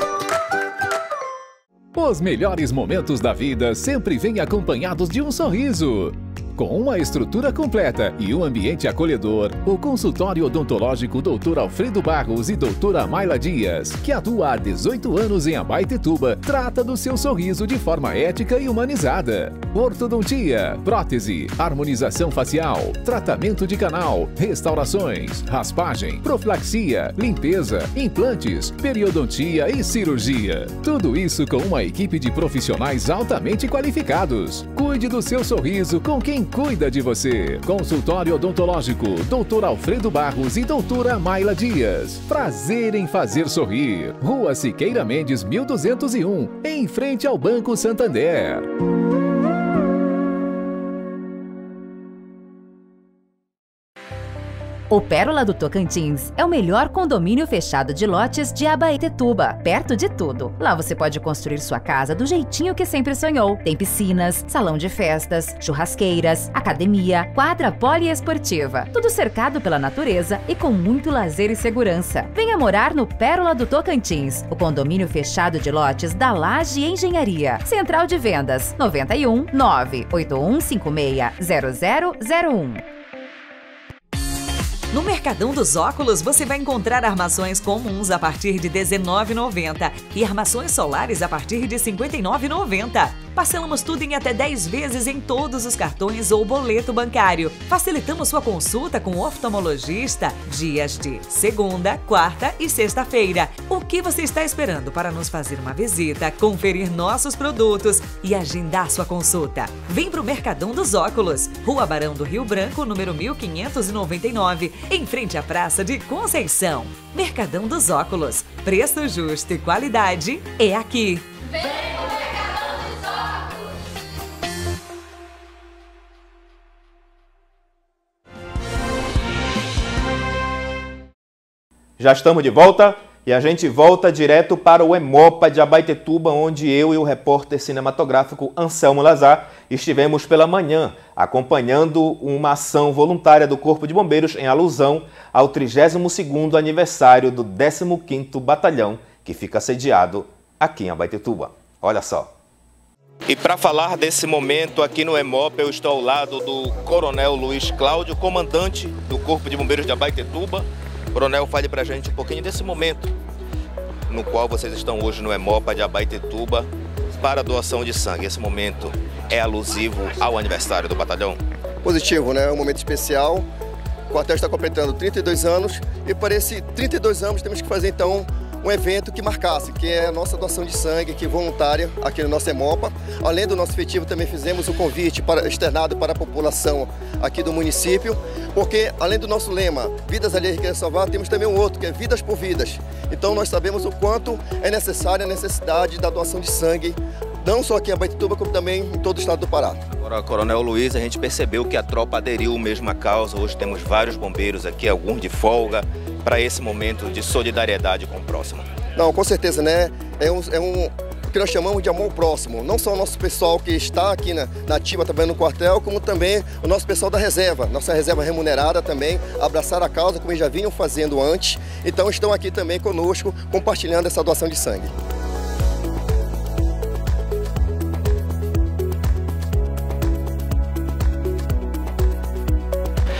Os melhores momentos da vida sempre vêm acompanhados de um sorriso. Com uma estrutura completa e um ambiente acolhedor, o consultório odontológico doutor Alfredo Barros e doutora Mayla Dias, que atua há dezoito anos em Abaetetuba, trata do seu sorriso de forma ética e humanizada. Ortodontia, prótese, harmonização facial, tratamento de canal, restaurações, raspagem, profilaxia, limpeza, implantes, periodontia e cirurgia. Tudo isso com uma equipe de profissionais altamente qualificados. Cuide do seu sorriso com quem cuida de você. Consultório odontológico doutor Alfredo Barros e doutora Mayla Dias. Prazer em fazer sorrir. Rua Siqueira Mendes, mil duzentos e um, em frente ao Banco Santander. O Pérola do Tocantins é o melhor condomínio fechado de lotes de Abaetetuba, perto de tudo. Lá você pode construir sua casa do jeitinho que sempre sonhou. Tem piscinas, salão de festas, churrasqueiras, academia, quadra poliesportiva. Tudo cercado pela natureza e com muito lazer e segurança. Venha morar no Pérola do Tocantins, o condomínio fechado de lotes da Laje Engenharia. Central de Vendas noventa e um, nove oito um cinco seis, zero zero zero um. No Mercadão dos Óculos, você vai encontrar armações comuns a partir de dezenove reais e noventa centavos e armações solares a partir de cinquenta e nove reais e noventa centavos. Parcelamos tudo em até dez vezes em todos os cartões ou boleto bancário. Facilitamos sua consulta com o oftalmologista dias de segunda, quarta e sexta-feira. O que você está esperando para nos fazer uma visita, conferir nossos produtos e agendar sua consulta? Vem para o Mercadão dos Óculos, Rua Barão do Rio Branco, número mil quinhentos e noventa e nove, em frente à Praça de Conceição. Mercadão dos Óculos, preço justo e qualidade é aqui. Vem pro Mercadão dos Óculos! Já estamos de volta e a gente volta direto para o Hemopa de Abaetetuba, onde eu e o repórter cinematográfico Anselmo Lazar estivemos pela manhã acompanhando uma ação voluntária do Corpo de Bombeiros em alusão ao trigésimo segundo aniversário do décimo quinto Batalhão, que fica sediado aqui em Abaetetuba. Olha só. E para falar desse momento aqui no Hemopa, eu estou ao lado do Coronel Luiz Cláudio, comandante do Corpo de Bombeiros de Abaetetuba. Coronel, fale para a gente um pouquinho desse momento no qual vocês estão hoje no Hemopa de Abaetetuba para a doação de sangue. Esse momento é alusivo ao aniversário do batalhão? Positivo, né? É um momento especial. O quartel está completando trinta e dois anos e para esses trinta e dois anos temos que fazer então um evento que marcasse, que é a nossa doação de sangue, que é voluntária aqui no nosso Hemopa. Além do nosso efetivo, também fizemos o convite para, externado para a população aqui do município, porque além do nosso lema, vidas alheias querem salvar, temos também um outro, que é vidas por vidas. Então nós sabemos o quanto é necessária a necessidade da doação de sangue, não só aqui em Abaetetuba, como também em todo o estado do Pará. Agora, Coronel Luiz, a gente percebeu que a tropa aderiu mesmo à causa. Hoje temos vários bombeiros aqui, alguns de folga, para esse momento de solidariedade com o próximo. Não, com certeza, né? É um, é um o que nós chamamos de amor ao próximo. Não só o nosso pessoal que está aqui na, na ativa trabalhando no quartel, como também o nosso pessoal da reserva, nossa reserva remunerada também, abraçar a causa como eles já vinham fazendo antes. Então estão aqui também conosco, compartilhando essa doação de sangue.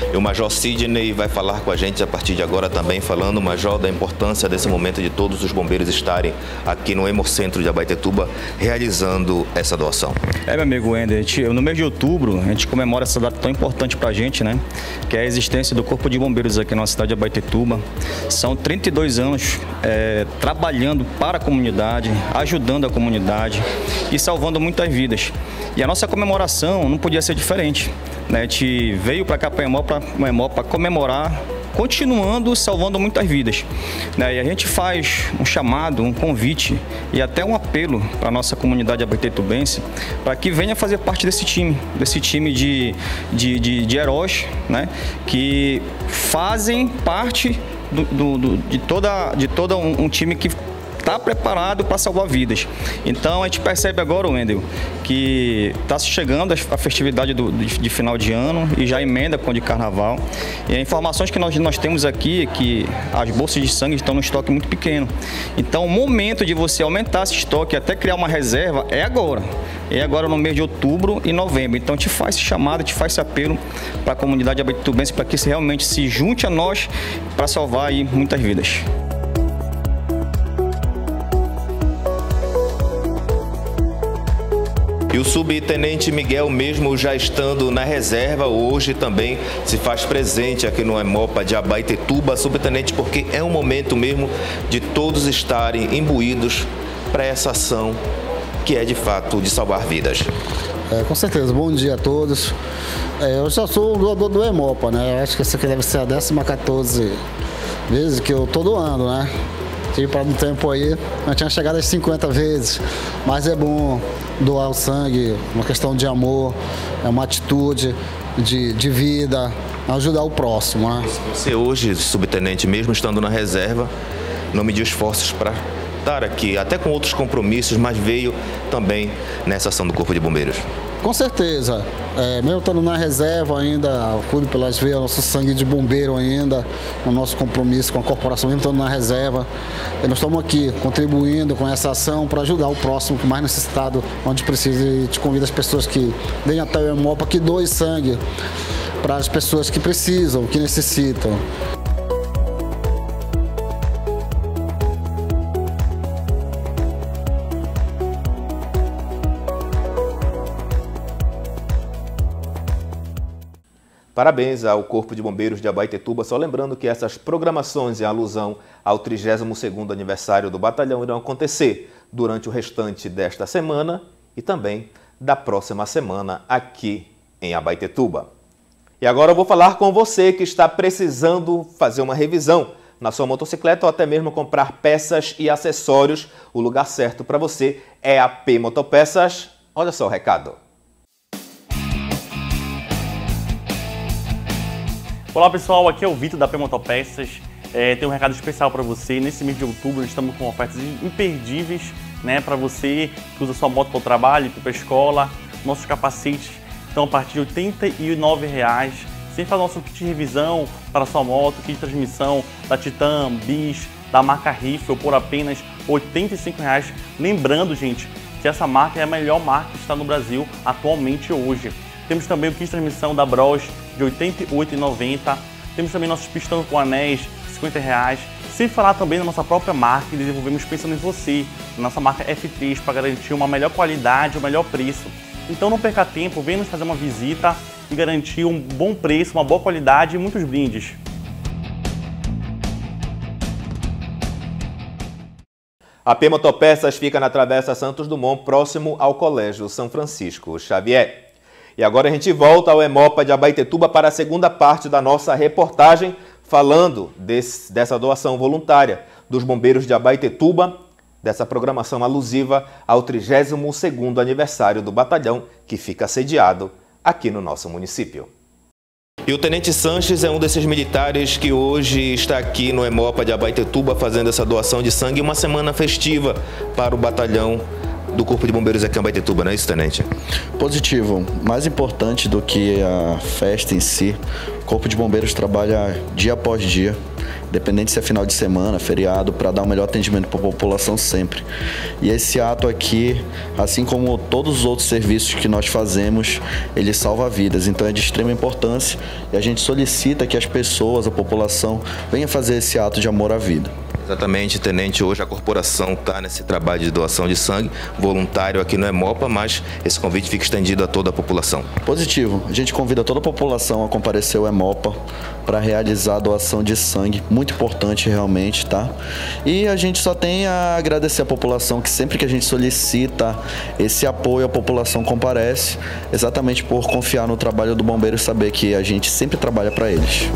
E o Major Sidney vai falar com a gente a partir de agora também, falando, Major, da importância desse momento de todos os bombeiros estarem aqui no Hemocentro de Abaetetuba realizando essa doação. É, meu amigo Wender, no mês de outubro a gente comemora essa data tão importante para a gente, né? Que é a existência do Corpo de Bombeiros aqui na cidade de Abaetetuba. São trinta e dois anos é, trabalhando para a comunidade, ajudando a comunidade e salvando muitas vidas. E a nossa comemoração não podia ser diferente, né? A gente veio para cá para o Hemó para comemorar, continuando salvando muitas vidas, né? E a gente faz um chamado, um convite e até um apelo para a nossa comunidade abaetetubense para que venha fazer parte desse time, desse time de, de, de, de heróis, né? Que fazem parte do, do, do, de toda, de todo um, um time que está preparado para salvar vidas. Então a gente percebe agora, Wendel, que está chegando a festividade do, de, de final de ano e já emenda com o de carnaval. E as informações que nós, nós temos aqui é que as bolsas de sangue estão no estoque muito pequeno. Então o momento de você aumentar esse estoque e até criar uma reserva é agora. É agora no mês de outubro e novembro. Então te faz esse chamado, te faz esse apelo para a comunidade abaetetubense para que realmente se junte a nós para salvar aí muitas vidas. E o subtenente Miguel, mesmo já estando na reserva, hoje também se faz presente aqui no Hemopa de Abaetetuba, subtenente, porque é um momento mesmo de todos estarem imbuídos para essa ação que é de fato de salvar vidas. É, com certeza, bom dia a todos. É, eu já sou o doador do Hemopa, né? Eu acho que essa aqui deve ser a décima quatorze vezes que eu estou doando, né? Tive para um tempo aí, eu tinha chegado às cinquenta vezes, mas é bom doar o sangue, uma questão de amor, é uma atitude de, de vida, ajudar o próximo, né? Você hoje, subtenente, mesmo estando na reserva, não mediu esforços para estar aqui, até com outros compromissos, mas veio também nessa ação do Corpo de Bombeiros. Com certeza, é, mesmo estando na reserva ainda, cuido pelas veias, nosso sangue de bombeiro ainda, o nosso compromisso com a corporação, mesmo estando na reserva, e nós estamos aqui contribuindo com essa ação para ajudar o próximo que mais necessitado, onde precisa, e te convido as pessoas que venham até o Hemopa, que doem sangue para as pessoas que precisam, que necessitam. Parabéns ao Corpo de Bombeiros de Abaetetuba, só lembrando que essas programações em alusão ao trigésimo segundo aniversário do batalhão irão acontecer durante o restante desta semana e também da próxima semana aqui em Abaetetuba. E agora eu vou falar com você que está precisando fazer uma revisão na sua motocicleta ou até mesmo comprar peças e acessórios. O lugar certo para você é a P Motopeças. Olha só o recado. Olá pessoal, aqui é o Vitor da P Motopeças. É, tem um recado especial para você. Nesse mês de outubro nós estamos com ofertas imperdíveis, né, para você que usa sua moto para o trabalho, para a escola. Nossos capacetes estão a partir de oitenta e nove reais. Sem falar nosso kit de revisão para a sua moto, kit de transmissão da Titan, Bis, da marca Rifle por apenas oitenta e cinco reais. Lembrando, gente, que essa marca é a melhor marca que está no Brasil atualmente hoje. Temos também o kit de transmissão da Bros de oitenta e oito reais e noventa centavos. Temos também nossos pistões com anéis, cinquenta reais. Sem falar também da nossa própria marca que desenvolvemos pensando em você, nossa marca F três, para garantir uma melhor qualidade, um melhor preço. Então não perca tempo, venha nos fazer uma visita e garantir um bom preço, uma boa qualidade e muitos brindes. A P Motopeças fica na Travessa Santos Dumont, próximo ao Colégio São Francisco Xavier. E agora a gente volta ao Hemopa de Abaetetuba para a segunda parte da nossa reportagem, falando desse, dessa doação voluntária dos bombeiros de Abaetetuba, dessa programação alusiva ao trigésimo segundo aniversário do batalhão, que fica sediado aqui no nosso município. E o Tenente Sanches é um desses militares que hoje está aqui no Hemopa de Abaetetuba fazendo essa doação de sangue, uma semana festiva para o batalhão do Corpo de Bombeiros aqui em Abaetetuba, não é isso, tenente? Positivo. Mais importante do que a festa em si, o Corpo de Bombeiros trabalha dia após dia, independente se é final de semana, feriado, para dar o melhor atendimento para a população sempre. E esse ato aqui, assim como todos os outros serviços que nós fazemos, ele salva vidas. Então é de extrema importância e a gente solicita que as pessoas, a população, venha fazer esse ato de amor à vida. Exatamente, tenente. Hoje a corporação está nesse trabalho de doação de sangue voluntário aqui no Hemopa, mas esse convite fica estendido a toda a população. Positivo. A gente convida toda a população a comparecer ao Hemopa para realizar a doação de sangue, muito importante realmente, tá? E a gente só tem a agradecer a população que sempre que a gente solicita esse apoio, a população comparece, exatamente por confiar no trabalho do bombeiro e saber que a gente sempre trabalha para eles.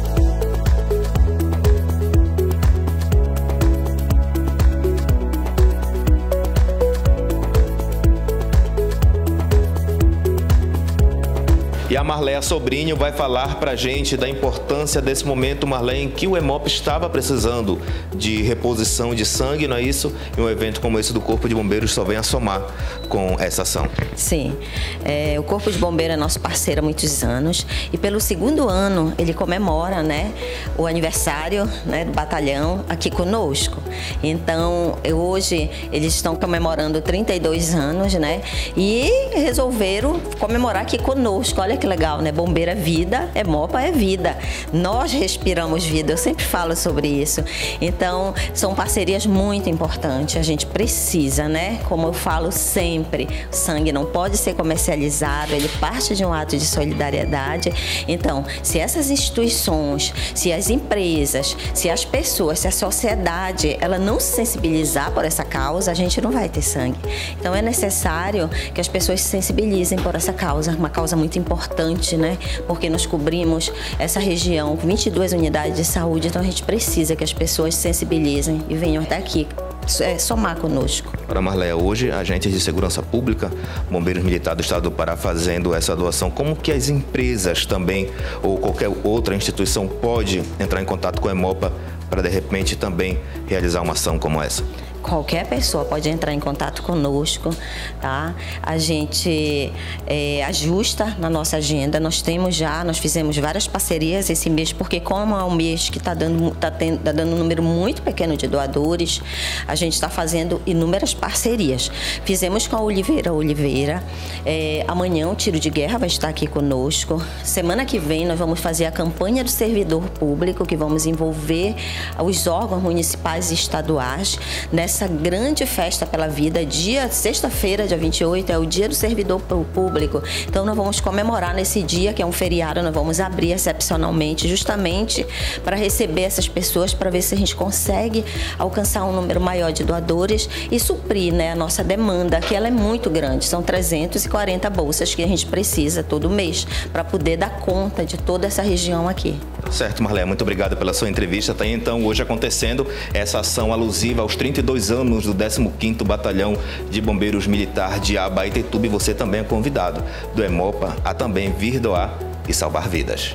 E a Marleia Sobrinho vai falar para a gente da importância desse momento, Marleia, em que o Hemopa estava precisando de reposição de sangue, não é isso? E um evento como esse do Corpo de Bombeiros só vem a somar com essa ação. Sim, é, o Corpo de Bombeiros é nosso parceiro há muitos anos e pelo segundo ano ele comemora, né, o aniversário, né, do batalhão aqui conosco. Então, hoje eles estão comemorando trinta e dois anos, né, e resolveram comemorar aqui conosco. Olha que legal, né? Bombeiro é vida, Hemopa é vida. Nós respiramos vida, eu sempre falo sobre isso. Então, são parcerias muito importantes. A gente precisa, né? Como eu falo sempre, o sangue não pode ser comercializado, ele parte de um ato de solidariedade. Então, se essas instituições, se as empresas, se as pessoas, se a sociedade, ela não se sensibilizar por essa causa, a gente não vai ter sangue. Então, é necessário que as pessoas se sensibilizem por essa causa, uma causa muito importante. Importante, né? Porque nós cobrimos essa região com vinte e duas unidades de saúde, então a gente precisa que as pessoas se sensibilizem e venham até aqui é, somar conosco. Para Marleia, hoje, agentes de segurança pública, bombeiros militares do estado do Pará fazendo essa doação, como que as empresas também ou qualquer outra instituição pode entrar em contato com a Hemopa para de repente também realizar uma ação como essa? Qualquer pessoa pode entrar em contato conosco, tá? A gente é, ajusta na nossa agenda. Nós temos já, nós fizemos várias parcerias esse mês, porque como é um mês que está dando, tá tendo, tá dando um número muito pequeno de doadores, a gente está fazendo inúmeras parcerias. Fizemos com a Oliveira Oliveira. É, amanhã o Tiro de Guerra vai estar aqui conosco. Semana que vem nós vamos fazer a campanha do servidor público, que vamos envolver os órgãos municipais e estaduais nessa grande festa pela vida. Dia sexta-feira, dia vinte e oito, é o dia do servidor público. Então nós vamos comemorar nesse dia, que é um feriado, nós vamos abrir excepcionalmente, justamente para receber essas pessoas, para ver se a gente consegue alcançar um número maior de doadores e suprir, né, a nossa demanda, que ela é muito grande. São trezentas e quarenta bolsas que a gente precisa todo mês para poder dar conta de toda essa região aqui. Certo, Marleia, muito obrigado pela sua entrevista. Está então hoje acontecendo essa ação alusiva aos trinta e dois anos do décimo quinto Batalhão de Bombeiros Militar de Abaetetuba, e você também é convidado do Hemopa a também vir doar e salvar vidas.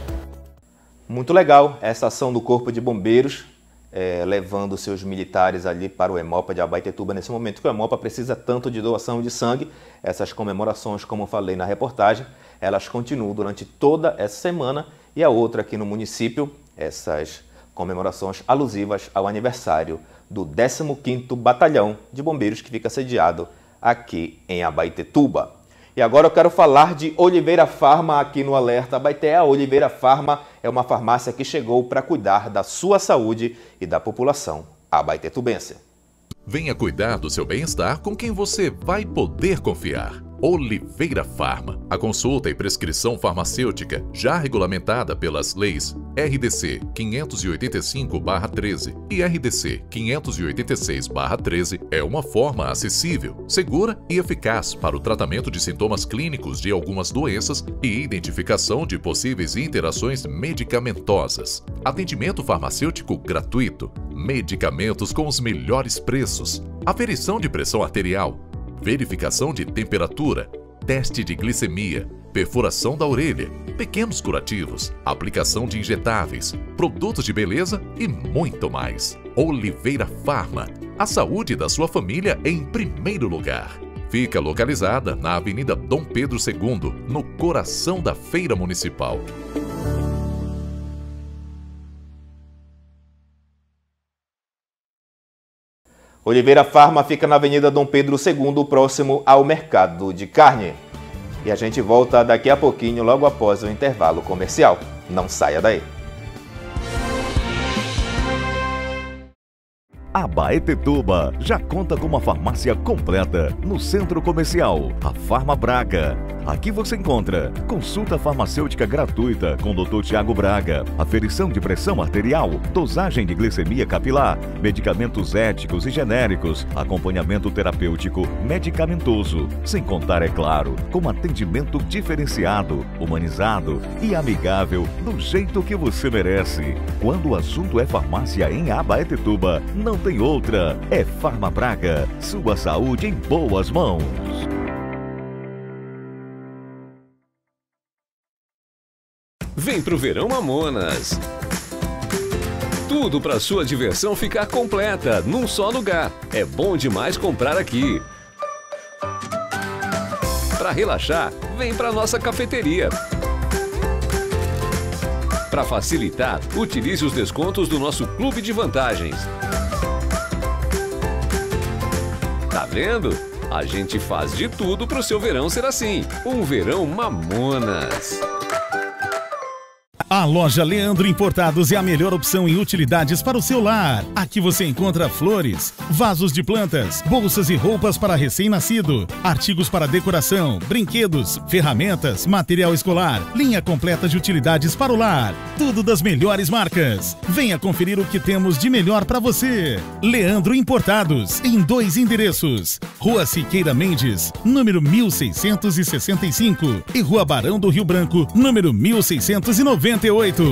Muito legal essa ação do Corpo de Bombeiros, é, levando seus militares ali para o Hemopa de Abaetetuba nesse momento que o Hemopa precisa tanto de doação de sangue. Essas comemorações, como falei na reportagem, elas continuam durante toda essa semana, e a outra aqui no município, essas comemorações alusivas ao aniversário do décimo quinto Batalhão de Bombeiros, que fica sediado aqui em Abaetetuba. E agora eu quero falar de Oliveira Farma aqui no Alerta Abaeté. A Oliveira Farma é uma farmácia que chegou para cuidar da sua saúde e da população abaetetubense. Venha cuidar do seu bem-estar com quem você vai poder confiar. Oliveira Farma. A consulta e prescrição farmacêutica já regulamentada pelas leis R D C quinhentos e oitenta e cinco barra treze e R D C quinhentos e oitenta e seis barra treze é uma forma acessível, segura e eficaz para o tratamento de sintomas clínicos de algumas doenças e identificação de possíveis interações medicamentosas. Atendimento farmacêutico gratuito, medicamentos com os melhores preços, aferição de pressão arterial, verificação de temperatura, teste de glicemia, perfuração da orelha, pequenos curativos, aplicação de injetáveis, produtos de beleza e muito mais. Oliveira Farma. A saúde da sua família em primeiro lugar. Fica localizada na Avenida Dom Pedro segundo, no coração da Feira Municipal. Oliveira Farma fica na Avenida Dom Pedro segundo, próximo ao Mercado de Carne. E a gente volta daqui a pouquinho, logo após o intervalo comercial. Não saia daí. Abaetetuba já conta com uma farmácia completa no centro comercial, a Farma Braga. Aqui você encontra consulta farmacêutica gratuita com o doutor Tiago Braga, aferição de pressão arterial, dosagem de glicemia capilar, medicamentos éticos e genéricos, acompanhamento terapêutico medicamentoso, sem contar, é claro, com atendimento diferenciado, humanizado e amigável do jeito que você merece. Quando o assunto é farmácia em Abaetetuba, não tem outra. É Farma Braga, sua saúde em boas mãos. Vem pro Verão Mamonas. Tudo para sua diversão ficar completa num só lugar. É bom demais comprar aqui. Para relaxar, vem para nossa cafeteria. Para facilitar, utilize os descontos do nosso clube de vantagens. Tá vendo? A gente faz de tudo pro seu verão ser assim. Um verão Mamonas. A loja Leandro Importados é a melhor opção em utilidades para o seu lar. Aqui você encontra flores, vasos de plantas, bolsas e roupas para recém-nascido, artigos para decoração, brinquedos, ferramentas, material escolar, linha completa de utilidades para o lar. Tudo das melhores marcas. Venha conferir o que temos de melhor para você. Leandro Importados, em dois endereços. Rua Siqueira Mendes, número mil seiscentos e sessenta e cinco e Rua Barão do Rio Branco, número mil seiscentos e noventa e oito.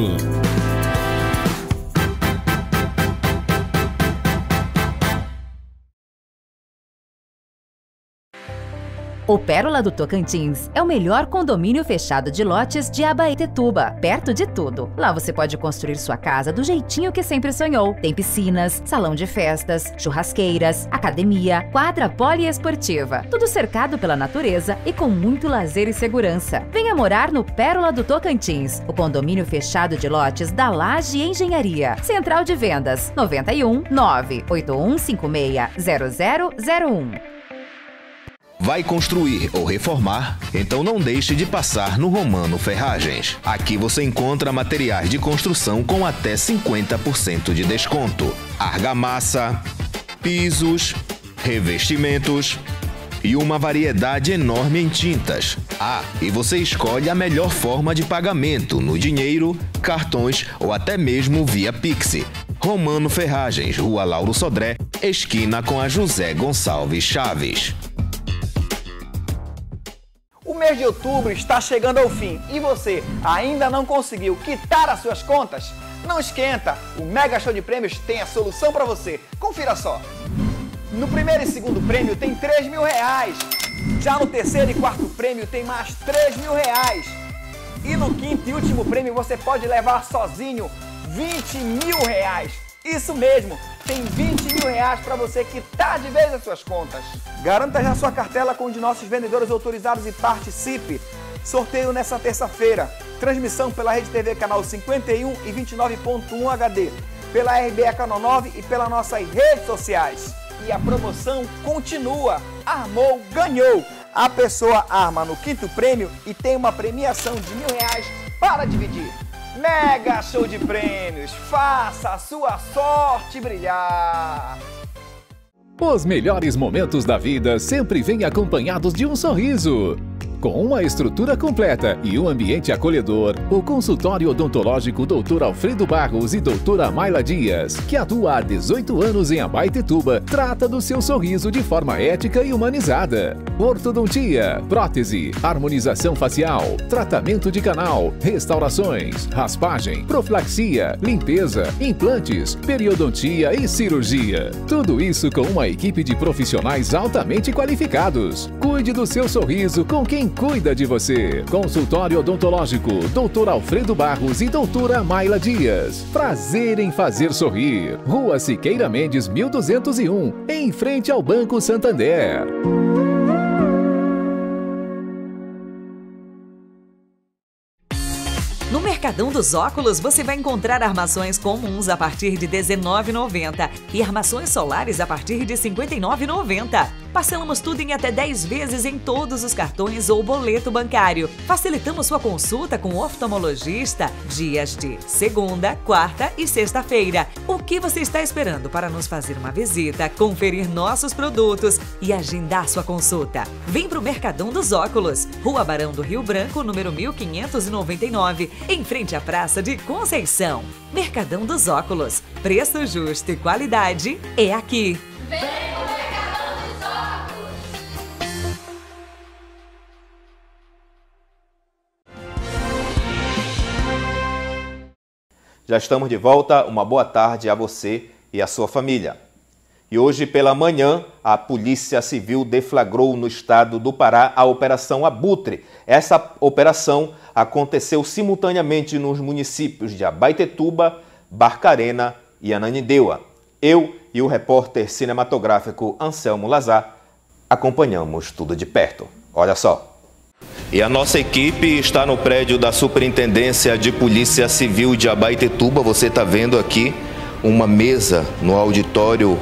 O Pérola do Tocantins é o melhor condomínio fechado de lotes de Abaetetuba, perto de tudo. Lá você pode construir sua casa do jeitinho que sempre sonhou. Tem piscinas, salão de festas, churrasqueiras, academia, quadra poliesportiva. Tudo cercado pela natureza e com muito lazer e segurança. Venha morar no Pérola do Tocantins, o condomínio fechado de lotes da Laje Engenharia. Central de Vendas noventa e um, nove oito um cinco seis, zero zero zero um. Vai construir ou reformar? Então não deixe de passar no Romano Ferragens. Aqui você encontra materiais de construção com até cinquenta por cento de desconto. Argamassa, pisos, revestimentos e uma variedade enorme em tintas. Ah, e você escolhe a melhor forma de pagamento no dinheiro, cartões ou até mesmo via Pix. Romano Ferragens, Rua Lauro Sodré, esquina com a José Gonçalves Chaves. O mês de outubro está chegando ao fim e você ainda não conseguiu quitar as suas contas? Não esquenta, o Mega Show de Prêmios tem a solução para você. Confira só. No primeiro e segundo prêmio tem três mil reais. Já no terceiro e quarto prêmio tem mais três mil reais. E no quinto e último prêmio você pode levar sozinho vinte mil reais. Isso mesmo, tem vinte mil reais para você quitar de vez as suas contas. Garanta já sua cartela com um de nossos vendedores autorizados e participe. Sorteio nessa terça-feira. Transmissão pela Rede T V Canal cinquenta e um e vinte e nove ponto um H D, pela R B A Canal nove e pelas nossas redes sociais. E a promoção continua. Armou, ganhou. A pessoa arma no quinto prêmio e tem uma premiação de mil reais para dividir. Mega Show de Prêmios, faça a sua sorte brilhar! Os melhores momentos da vida sempre vêm acompanhados de um sorriso. Com uma estrutura completa e um ambiente acolhedor, o consultório odontológico doutor Alfredo Barros e doutora Mayla Dias, que atua há dezoito anos em Abaetetuba, trata do seu sorriso de forma ética e humanizada. Ortodontia, prótese, harmonização facial, tratamento de canal, restaurações, raspagem, profilaxia, limpeza, implantes, periodontia e cirurgia. Tudo isso com uma equipe de profissionais altamente qualificados. Cuide do seu sorriso com quem cuida de você. Consultório odontológico doutor Alfredo Barros e doutora Mayla Dias. Prazer em fazer sorrir. Rua Siqueira Mendes, mil duzentos e um, em frente ao Banco Santander. Mercadão dos Óculos você vai encontrar armações comuns a partir de dezenove reais e noventa centavos e armações solares a partir de cinquenta e nove reais e noventa centavos. Parcelamos tudo em até dez vezes em todos os cartões ou boleto bancário. Facilitamos sua consulta com o oftalmologista dias de segunda, quarta e sexta-feira. O que você está esperando para nos fazer uma visita, conferir nossos produtos e agendar sua consulta? Vem para o Mercadão dos Óculos, Rua Barão do Rio Branco, número mil quinhentos e noventa e nove, em frente à Praça de Conceição. Mercadão dos Óculos, preço justo e qualidade é aqui. Já estamos de volta, uma boa tarde a você e a sua família. E hoje pela manhã, a Polícia Civil deflagrou no estado do Pará a Operação Abutre. Essa operação aconteceu simultaneamente nos municípios de Abaetetuba, Barcarena e Ananindeua. Eu e o repórter cinematográfico Anselmo Lazar acompanhamos tudo de perto. Olha só. E a nossa equipe está no prédio da Superintendência de Polícia Civil de Abaetetuba. Você está vendo aqui uma mesa no auditório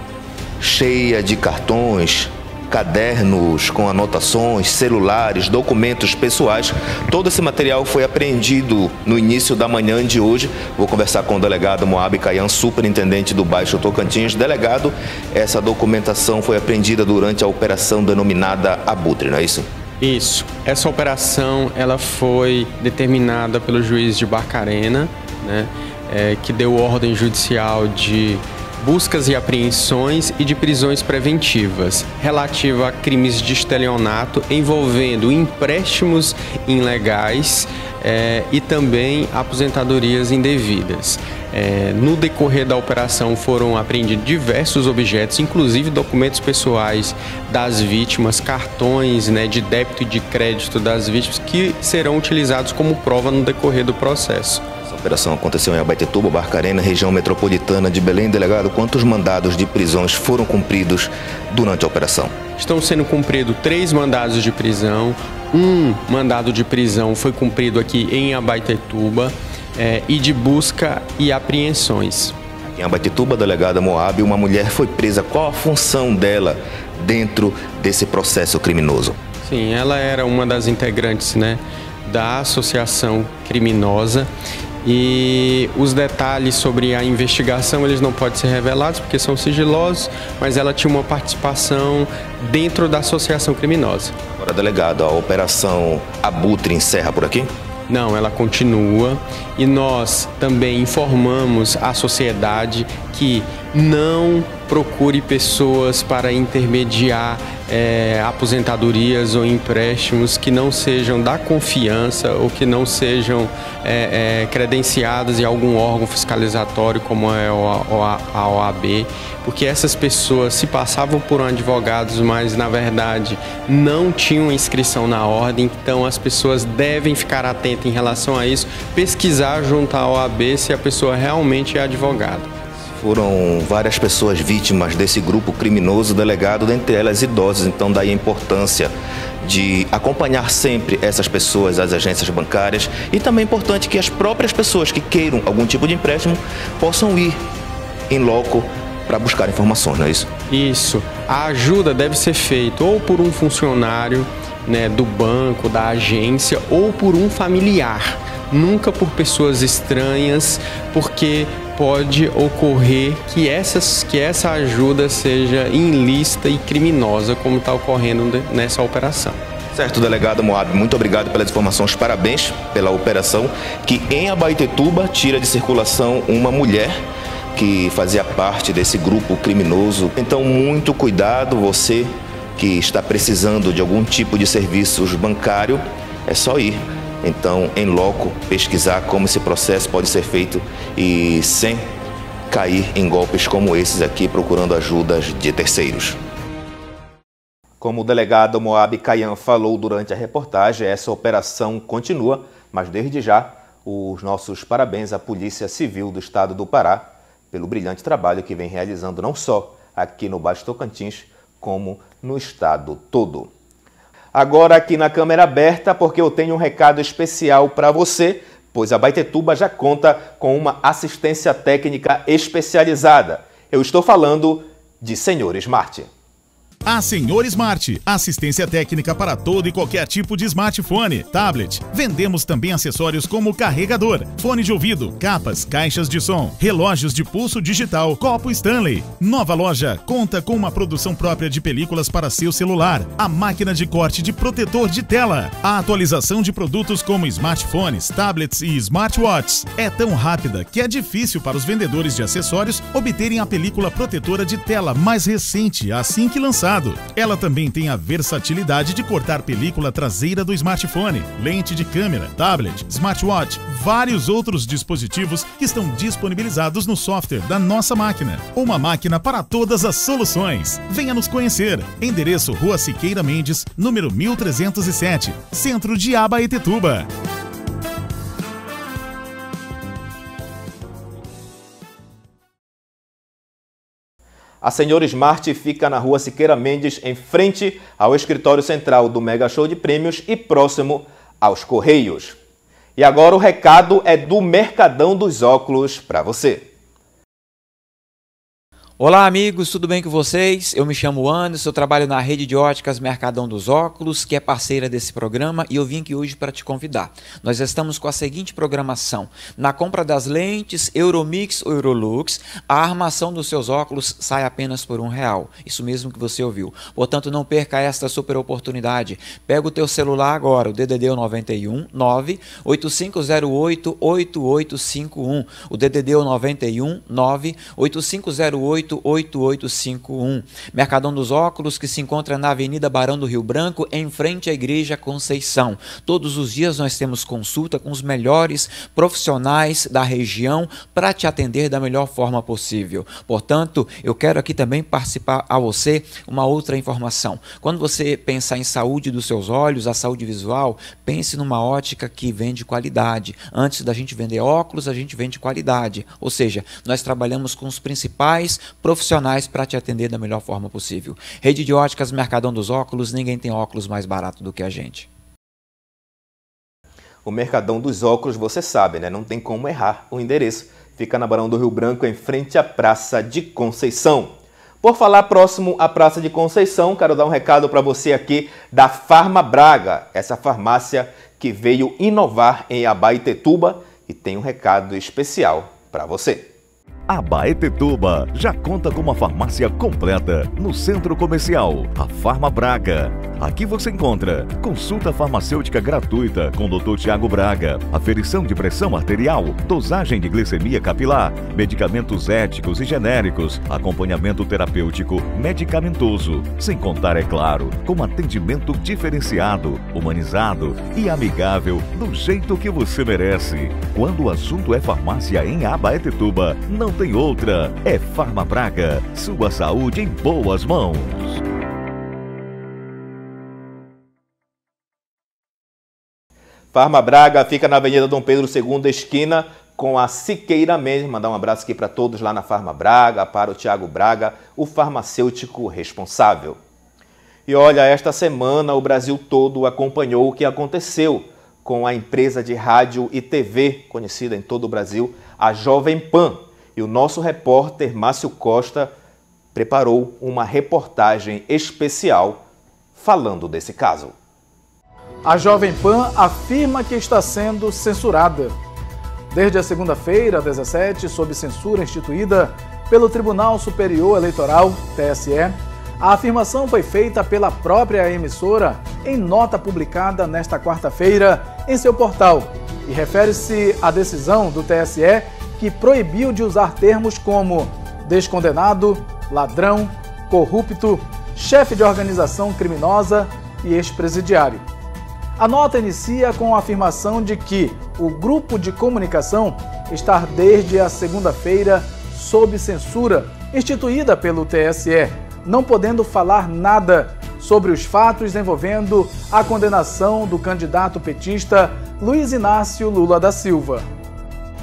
cheia de cartões, cadernos com anotações, celulares, documentos pessoais. Todo esse material foi apreendido no início da manhã de hoje. Vou conversar com o delegado Moab Caian, superintendente do Baixo Tocantins. Delegado, essa documentação foi apreendida durante a operação denominada Abutre, não é isso? Isso. Essa operação ela foi determinada pelo juiz de Barcarena, né, é, que deu ordem judicial de buscas e apreensões e de prisões preventivas relativa a crimes de estelionato envolvendo empréstimos ilegais é, e também aposentadorias indevidas. É, no decorrer da operação foram apreendidos diversos objetos, inclusive documentos pessoais das vítimas, cartões, né, de débito e de crédito das vítimas, que serão utilizados como prova no decorrer do processo. Essa operação aconteceu em Abaetetuba, Barcarena, região metropolitana de Belém. Delegado, quantos mandados de prisões foram cumpridos durante a operação? Estão sendo cumpridos três mandados de prisão. Um mandado de prisão foi cumprido aqui em Abaetetuba. É, e de busca e apreensões. Aqui em Abaetetuba, delegada Moab, uma mulher foi presa. Qual a função dela dentro desse processo criminoso? Sim, ela era uma das integrantes, né, da associação criminosa e os detalhes sobre a investigação eles não podem ser revelados porque são sigilosos, mas ela tinha uma participação dentro da associação criminosa. Agora, delegado, a operação Abutre encerra por aqui? Não, ela continua e nós também informamos a sociedade que não procure pessoas para intermediar é, aposentadorias ou empréstimos que não sejam da confiança ou que não sejam é, é, credenciadas em algum órgão fiscalizatório como é a O A B, porque essas pessoas se passavam por advogados, mas na verdade não tinham inscrição na ordem, então as pessoas devem ficar atentas em relação a isso, pesquisar junto à O A B se a pessoa realmente é advogada. Foram várias pessoas vítimas desse grupo criminoso, delegado, dentre elas idosos, então daí a importância de acompanhar sempre essas pessoas, as agências bancárias, e também é importante que as próprias pessoas que queiram algum tipo de empréstimo possam ir em loco para buscar informações, não é isso? Isso. A ajuda deve ser feita ou por um funcionário, né, do banco, da agência, ou por um familiar. Nunca por pessoas estranhas, porque pode ocorrer que, essas, que essa ajuda seja ilícita e criminosa, como está ocorrendo nessa operação. Certo, delegado Moab, muito obrigado pelas informações, parabéns pela operação que em Abaetetuba tira de circulação uma mulher que fazia parte desse grupo criminoso. Então, muito cuidado, você que está precisando de algum tipo de serviços bancário, é só ir. Então, em loco, pesquisar como esse processo pode ser feito e sem cair em golpes como esses aqui, procurando ajudas de terceiros. Como o delegado Moab Caian falou durante a reportagem, essa operação continua, mas desde já, os nossos parabéns à Polícia Civil do Estado do Pará pelo brilhante trabalho que vem realizando não só aqui no Baixo Tocantins, como no estado todo. Agora aqui na câmera aberta, porque eu tenho um recado especial para você, pois Abaetetuba já conta com uma assistência técnica especializada. Eu estou falando de Senhor Smart. A Senhor Smart, assistência técnica para todo e qualquer tipo de smartphone, tablet. Vendemos também acessórios como carregador, fone de ouvido, capas, caixas de som, relógios de pulso digital, copo Stanley. Nova loja conta com uma produção própria de películas para seu celular, a máquina de corte de protetor de tela, a atualização de produtos como smartphones, tablets e smartwatches. É tão rápida que é difícil para os vendedores de acessórios obterem a película protetora de tela mais recente assim que lançada. Ela também tem a versatilidade de cortar película traseira do smartphone, lente de câmera, tablet, smartwatch, vários outros dispositivos que estão disponibilizados no software da nossa máquina. Uma máquina para todas as soluções. Venha nos conhecer. Endereço Rua Siqueira Mendes, número mil trezentos e sete, Centro de Abaetetuba. A Senhor Smart fica na Rua Siqueira Mendes, em frente ao escritório central do Mega Show de Prêmios e próximo aos Correios. E agora o recado é do Mercadão dos Óculos para você. Olá amigos, tudo bem com vocês? Eu me chamo Anderson, eu trabalho na rede de óticas Mercadão dos Óculos, que é parceira desse programa, e eu vim aqui hoje para te convidar. Nós estamos com a seguinte programação: na compra das lentes Euromix ou Eurolux, a armação dos seus óculos sai apenas por um real. Isso mesmo que você ouviu. Portanto, não perca esta super oportunidade. Pega o teu celular agora, o D D D noventa e um, nove oito cinco zero oito, oito oito cinco um, o D D D noventa e um, nove oito cinco zero oito, oito oito cinco um. Mercadão dos Óculos, que se encontra na Avenida Barão do Rio Branco, em frente à Igreja Conceição. Todos os dias nós temos consulta com os melhores profissionais da região para te atender da melhor forma possível. Portanto, eu quero aqui também participar a você uma outra informação. Quando você pensar em saúde dos seus olhos, a saúde visual, pense numa ótica que vende qualidade. Antes da gente vender óculos, a gente vende qualidade. Ou seja, nós trabalhamos com os principais profissionais para te atender da melhor forma possível. Rede de óticas Mercadão dos Óculos, ninguém tem óculos mais barato do que a gente. O Mercadão dos Óculos, você sabe, né? Não tem como errar o endereço. Fica na Barão do Rio Branco, em frente à Praça de Conceição. Por falar próximo à Praça de Conceição, quero dar um recado para você aqui da Farma Braga, essa farmácia que veio inovar em Abaetetuba, e tem um recado especial para você. Abaetetuba já conta com uma farmácia completa no centro comercial, a Farma Braga. Aqui você encontra consulta farmacêutica gratuita com o doutor Tiago Braga, aferição de pressão arterial, dosagem de glicemia capilar, medicamentos éticos e genéricos, acompanhamento terapêutico medicamentoso, sem contar, é claro, com atendimento diferenciado, humanizado e amigável do jeito que você merece. Quando o assunto é farmácia em Abaetetuba, não tem outra. É Farma Braga, sua saúde em boas mãos. Farma Braga fica na Avenida Dom Pedro segundo, esquina com a Siqueira Mendes. Mandar um abraço aqui para todos lá na Farma Braga, para o Tiago Braga, o farmacêutico responsável. E olha, esta semana o Brasil todo acompanhou o que aconteceu com a empresa de rádio e T V, conhecida em todo o Brasil, a Jovem Pan. E o nosso repórter Márcio Costa preparou uma reportagem especial falando desse caso. A Jovem Pan afirma que está sendo censurada. Desde a segunda-feira, dezessete, sob censura instituída pelo Tribunal Superior Eleitoral, T S E, a afirmação foi feita pela própria emissora em nota publicada nesta quarta-feira em seu portal e refere-se à decisão do T S E que proibiu de usar termos como descondenado, ladrão, corrupto, chefe de organização criminosa e ex-presidiário. A nota inicia com a afirmação de que o grupo de comunicação está desde a segunda-feira sob censura instituída pelo T S E, não podendo falar nada sobre os fatos envolvendo a condenação do candidato petista Luiz Inácio Lula da Silva.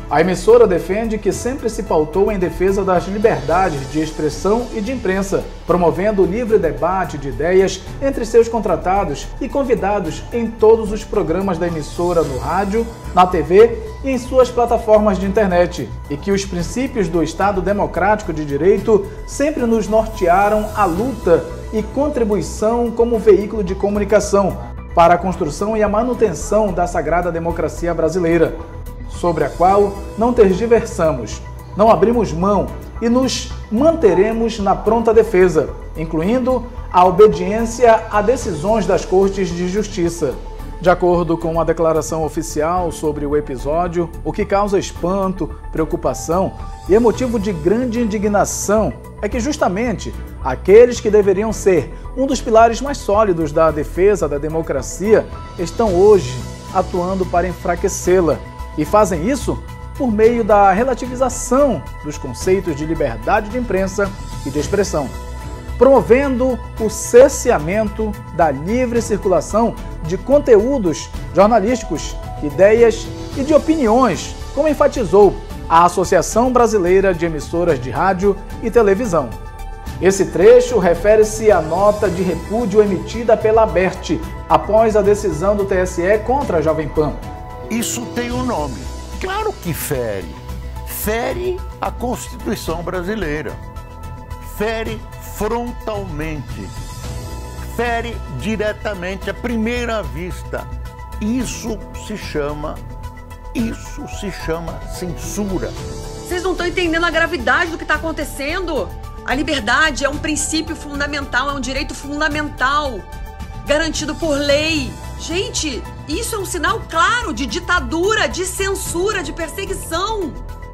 A emissora defende que sempre se pautou em defesa das liberdades de expressão e de imprensa, promovendo o livre debate de ideias entre seus contratados e convidados em todos os programas da emissora no rádio, na T V e em suas plataformas de internet, e que os princípios do Estado Democrático de Direito sempre nos nortearam a luta e contribuição como veículo de comunicação para a construção e a manutenção da sagrada democracia brasileira, sobre a qual não tergiversamos, não abrimos mão e nos manteremos na pronta defesa, incluindo a obediência a decisões das Cortes de Justiça. De acordo com a declaração oficial sobre o episódio, o que causa espanto, preocupação e é motivo de grande indignação é que justamente aqueles que deveriam ser um dos pilares mais sólidos da defesa da democracia estão hoje atuando para enfraquecê-la. E fazem isso por meio da relativização dos conceitos de liberdade de imprensa e de expressão, promovendo o cerceamento da livre circulação de conteúdos jornalísticos, ideias e de opiniões, como enfatizou a Associação Brasileira de Emissoras de Rádio e Televisão. Esse trecho refere-se à nota de repúdio emitida pela ABERT após a decisão do T S E contra a Jovem Pan. Isso tem um nome. Claro que fere. Fere a Constituição brasileira. Fere frontalmente. Fere diretamente à primeira vista. Isso se chama, isso se chama censura. Vocês não estão entendendo a gravidade do que está acontecendo? A liberdade é um princípio fundamental, é um direito fundamental, garantido por lei. Gente, isso é um sinal claro de ditadura, de censura, de perseguição.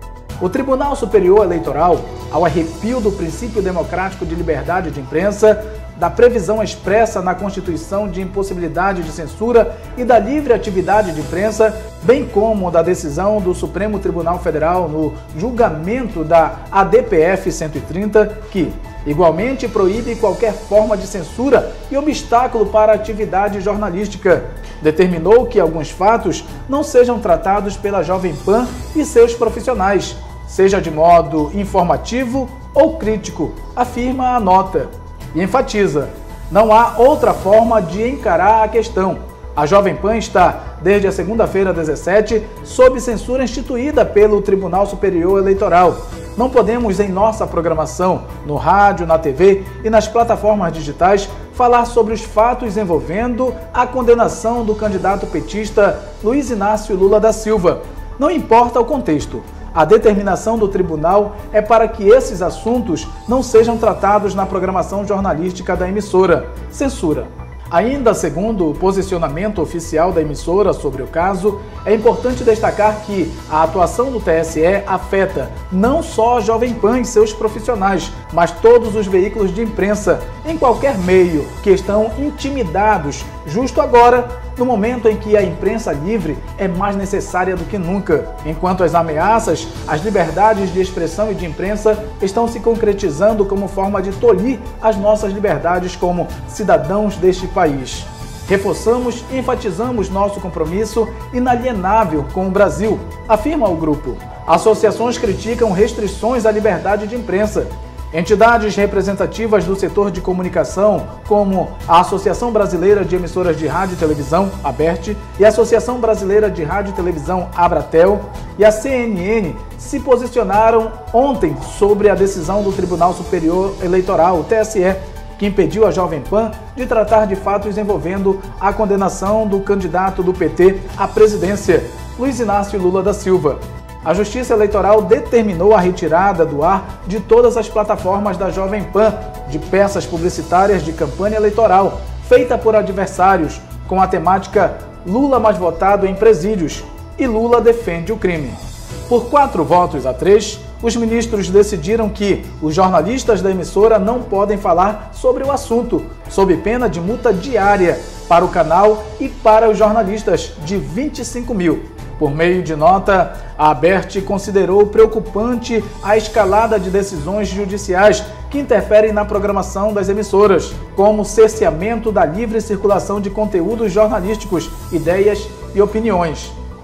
O Tribunal Superior Eleitoral, ao arrepio do princípio democrático de liberdade de imprensa, da previsão expressa na Constituição de impossibilidade de censura e da livre atividade de imprensa, bem como da decisão do Supremo Tribunal Federal no julgamento da A D P F cento e trinta, que igualmente proíbe qualquer forma de censura e obstáculo para a atividade jornalística, determinou que alguns fatos não sejam tratados pela Jovem Pan e seus profissionais, seja de modo informativo ou crítico, afirma a nota. E enfatiza, não há outra forma de encarar a questão. A Jovem Pan está, desde a segunda-feira dezessete, sob censura instituída pelo Tribunal Superior Eleitoral. Não podemos, em nossa programação, no rádio, na T V e nas plataformas digitais, falar sobre os fatos envolvendo a condenação do candidato petista Luiz Inácio Lula da Silva. Não importa o contexto. A determinação do tribunal é para que esses assuntos não sejam tratados na programação jornalística da emissora. Censura. Ainda segundo o posicionamento oficial da emissora sobre o caso, é importante destacar que a atuação do T S E afeta não só a Jovem Pan e seus profissionais, mas todos os veículos de imprensa, em qualquer meio, que estão intimidados justo agora, no momento em que a imprensa livre é mais necessária do que nunca, enquanto as ameaças às liberdades de expressão e de imprensa estão se concretizando como forma de tolir as nossas liberdades como cidadãos deste país. Reforçamos e enfatizamos nosso compromisso inalienável com o Brasil, afirma o grupo. Associações criticam restrições à liberdade de imprensa. Entidades representativas do setor de comunicação, como a Associação Brasileira de Emissoras de Rádio e Televisão, ABERT, e a Associação Brasileira de Rádio e Televisão, Abratel, e a C N N, se posicionaram ontem sobre a decisão do Tribunal Superior Eleitoral, o T S E, que impediu a Jovem Pan de tratar de fatos envolvendo a condenação do candidato do P T à presidência, Luiz Inácio Lula da Silva. A Justiça Eleitoral determinou a retirada do ar de todas as plataformas da Jovem Pan de peças publicitárias de campanha eleitoral, feita por adversários, com a temática Lula mais votado em presídios e Lula defende o crime. Por quatro votos a três, os ministros decidiram que os jornalistas da emissora não podem falar sobre o assunto, sob pena de multa diária para o canal e para os jornalistas de vinte e cinco mil. Por meio de nota, a ABERT considerou preocupante a escalada de decisões judiciais que interferem na programação das emissoras, como o cerceamento da livre circulação de conteúdos jornalísticos, ideias e opiniões.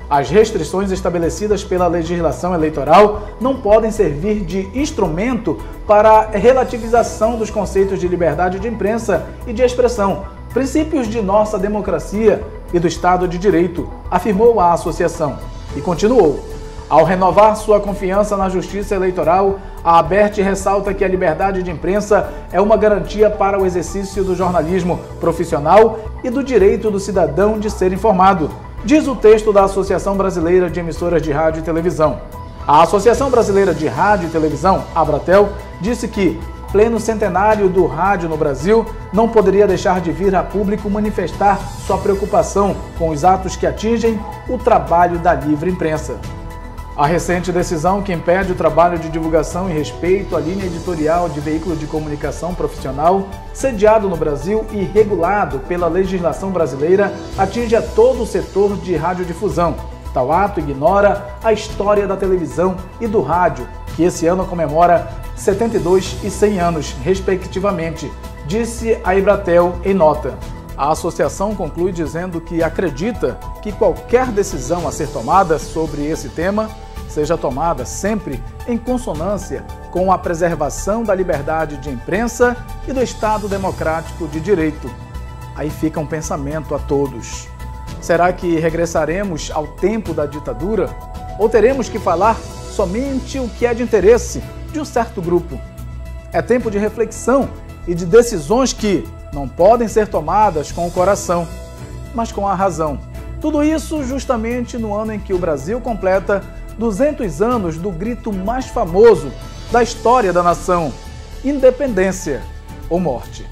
As restrições estabelecidas pela legislação eleitoral não podem servir de instrumento para a relativização dos conceitos de liberdade de imprensa e de expressão, princípios de nossa democracia e do Estado de Direito, afirmou a associação. E continuou. Ao renovar sua confiança na Justiça Eleitoral, a ABERT ressalta que a liberdade de imprensa é uma garantia para o exercício do jornalismo profissional e do direito do cidadão de ser informado, diz o texto da Associação Brasileira de Emissoras de Rádio e Televisão. A Associação Brasileira de Rádio e Televisão, Abratel, disse que, pleno centenário do rádio no Brasil, não poderia deixar de vir a público manifestar sua preocupação com os atos que atingem o trabalho da livre imprensa. A recente decisão que impede o trabalho de divulgação e respeito à linha editorial de veículo de comunicação profissional, sediado no Brasil e regulado pela legislação brasileira, atinge a todo o setor de radiodifusão. Tal ato ignora a história da televisão e do rádio, que esse ano comemora setenta e dois e cem anos, respectivamente, disse a Abratel em nota. A associação conclui dizendo que acredita que qualquer decisão a ser tomada sobre esse tema seja tomada sempre em consonância com a preservação da liberdade de imprensa e do Estado Democrático de Direito. Aí fica um pensamento a todos. Será que regressaremos ao tempo da ditadura? Ou teremos que falar somente o que é de interesse de um certo grupo? É tempo de reflexão e de decisões que não podem ser tomadas com o coração, mas com a razão. Tudo isso justamente no ano em que o Brasil completa duzentos anos do grito mais famoso da história da nação: independência ou morte.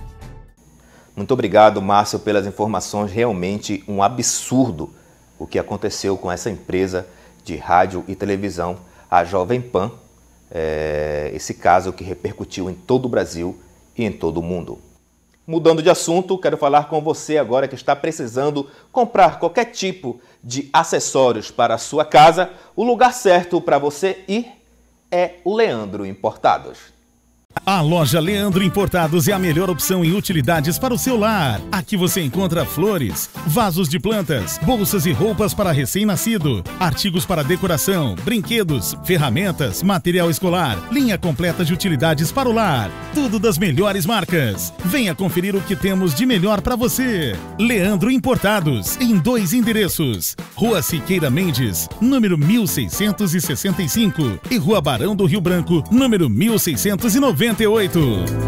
Muito obrigado, Márcio, pelas informações. Realmente um absurdo o que aconteceu com essa empresa de rádio e televisão, a Jovem Pan. É, esse caso que repercutiu em todo o Brasil e em todo o mundo. Mudando de assunto, quero falar com você agora que está precisando comprar qualquer tipo de acessórios para a sua casa. O lugar certo para você ir é o Leandro Importados. A loja Leandro Importados é a melhor opção em utilidades para o seu lar. Aqui você encontra flores, vasos de plantas, bolsas e roupas para recém-nascido, artigos para decoração, brinquedos, ferramentas, material escolar, linha completa de utilidades para o lar. Tudo das melhores marcas. Venha conferir o que temos de melhor para você. Leandro Importados, em dois endereços. Rua Siqueira Mendes, número mil seiscentos e sessenta e cinco e Rua Barão do Rio Branco, número mil seiscentos e noventa e oito.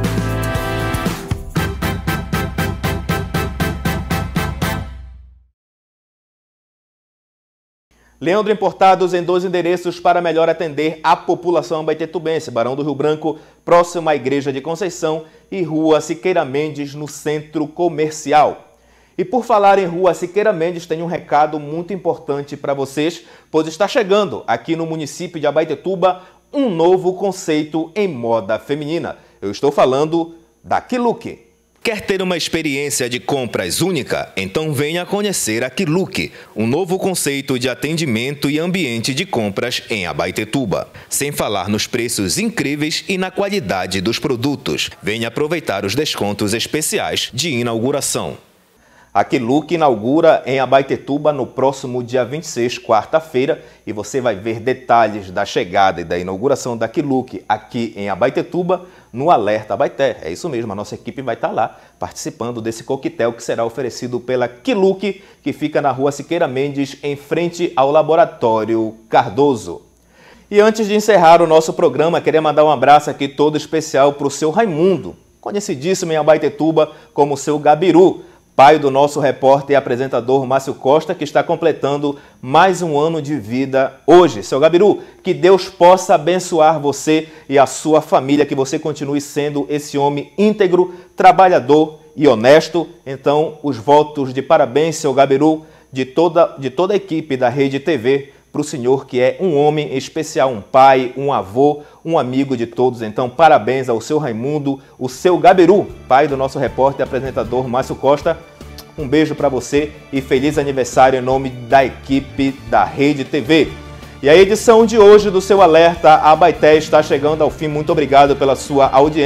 Leandro Importados em dois endereços para melhor atender a população abaetetubense: Barão do Rio Branco, próximo à Igreja de Conceição, e Rua Siqueira Mendes, no Centro Comercial. E por falar em Rua Siqueira Mendes, tem um recado muito importante para vocês, pois está chegando aqui no município de Abaetetuba um novo conceito em moda feminina. Eu estou falando da Quilook. Quer ter uma experiência de compras única? Então venha conhecer a Quilook, um novo conceito de atendimento e ambiente de compras em Abaetetuba. Sem falar nos preços incríveis e na qualidade dos produtos. Venha aproveitar os descontos especiais de inauguração. A Quilook inaugura em Abaetetuba no próximo dia vinte e seis, quarta-feira, e você vai ver detalhes da chegada e da inauguração da Quilook aqui em Abaetetuba no Alerta Abaeté. É isso mesmo, a nossa equipe vai estar lá participando desse coquetel que será oferecido pela Quilook, que fica na Rua Siqueira Mendes, em frente ao Laboratório Cardoso. E antes de encerrar o nosso programa, queria mandar um abraço aqui todo especial para o seu Raimundo, conhecidíssimo em Abaetetuba como seu Gabiru, pai do nosso repórter e apresentador Márcio Costa, que está completando mais um ano de vida hoje. Seu Gabiru, que Deus possa abençoar você e a sua família, que você continue sendo esse homem íntegro, trabalhador e honesto. Então, os votos de parabéns, seu Gabiru, de toda, de toda a equipe da Rede T V, para o senhor, que é um homem especial, um pai, um avô, um amigo de todos. Então, parabéns ao seu Raimundo, o seu Gabiru, pai do nosso repórter e apresentador Márcio Costa. Um beijo para você e feliz aniversário em nome da equipe da Rede T V. E a edição de hoje do seu Alerta Abaeté está chegando ao fim. Muito obrigado pela sua audiência.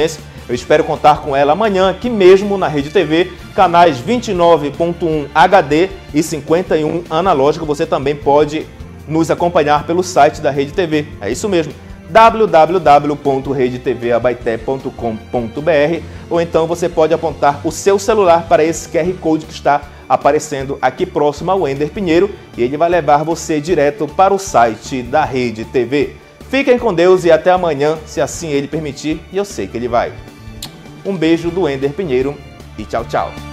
Eu espero contar com ela amanhã aqui mesmo na Rede T V, canais vinte e nove ponto um H D e cinquenta e um analógico. Você também pode nos acompanhar pelo site da Rede T V. É isso mesmo, w w w ponto rede t v abaeté ponto com ponto b r, ou então você pode apontar o seu celular para esse Q R Code que está aparecendo aqui próximo ao Wender Pinheiro e ele vai levar você direto para o site da Rede T V. Fiquem com Deus e até amanhã, se assim ele permitir, e eu sei que ele vai. Um beijo do Wender Pinheiro e tchau, tchau.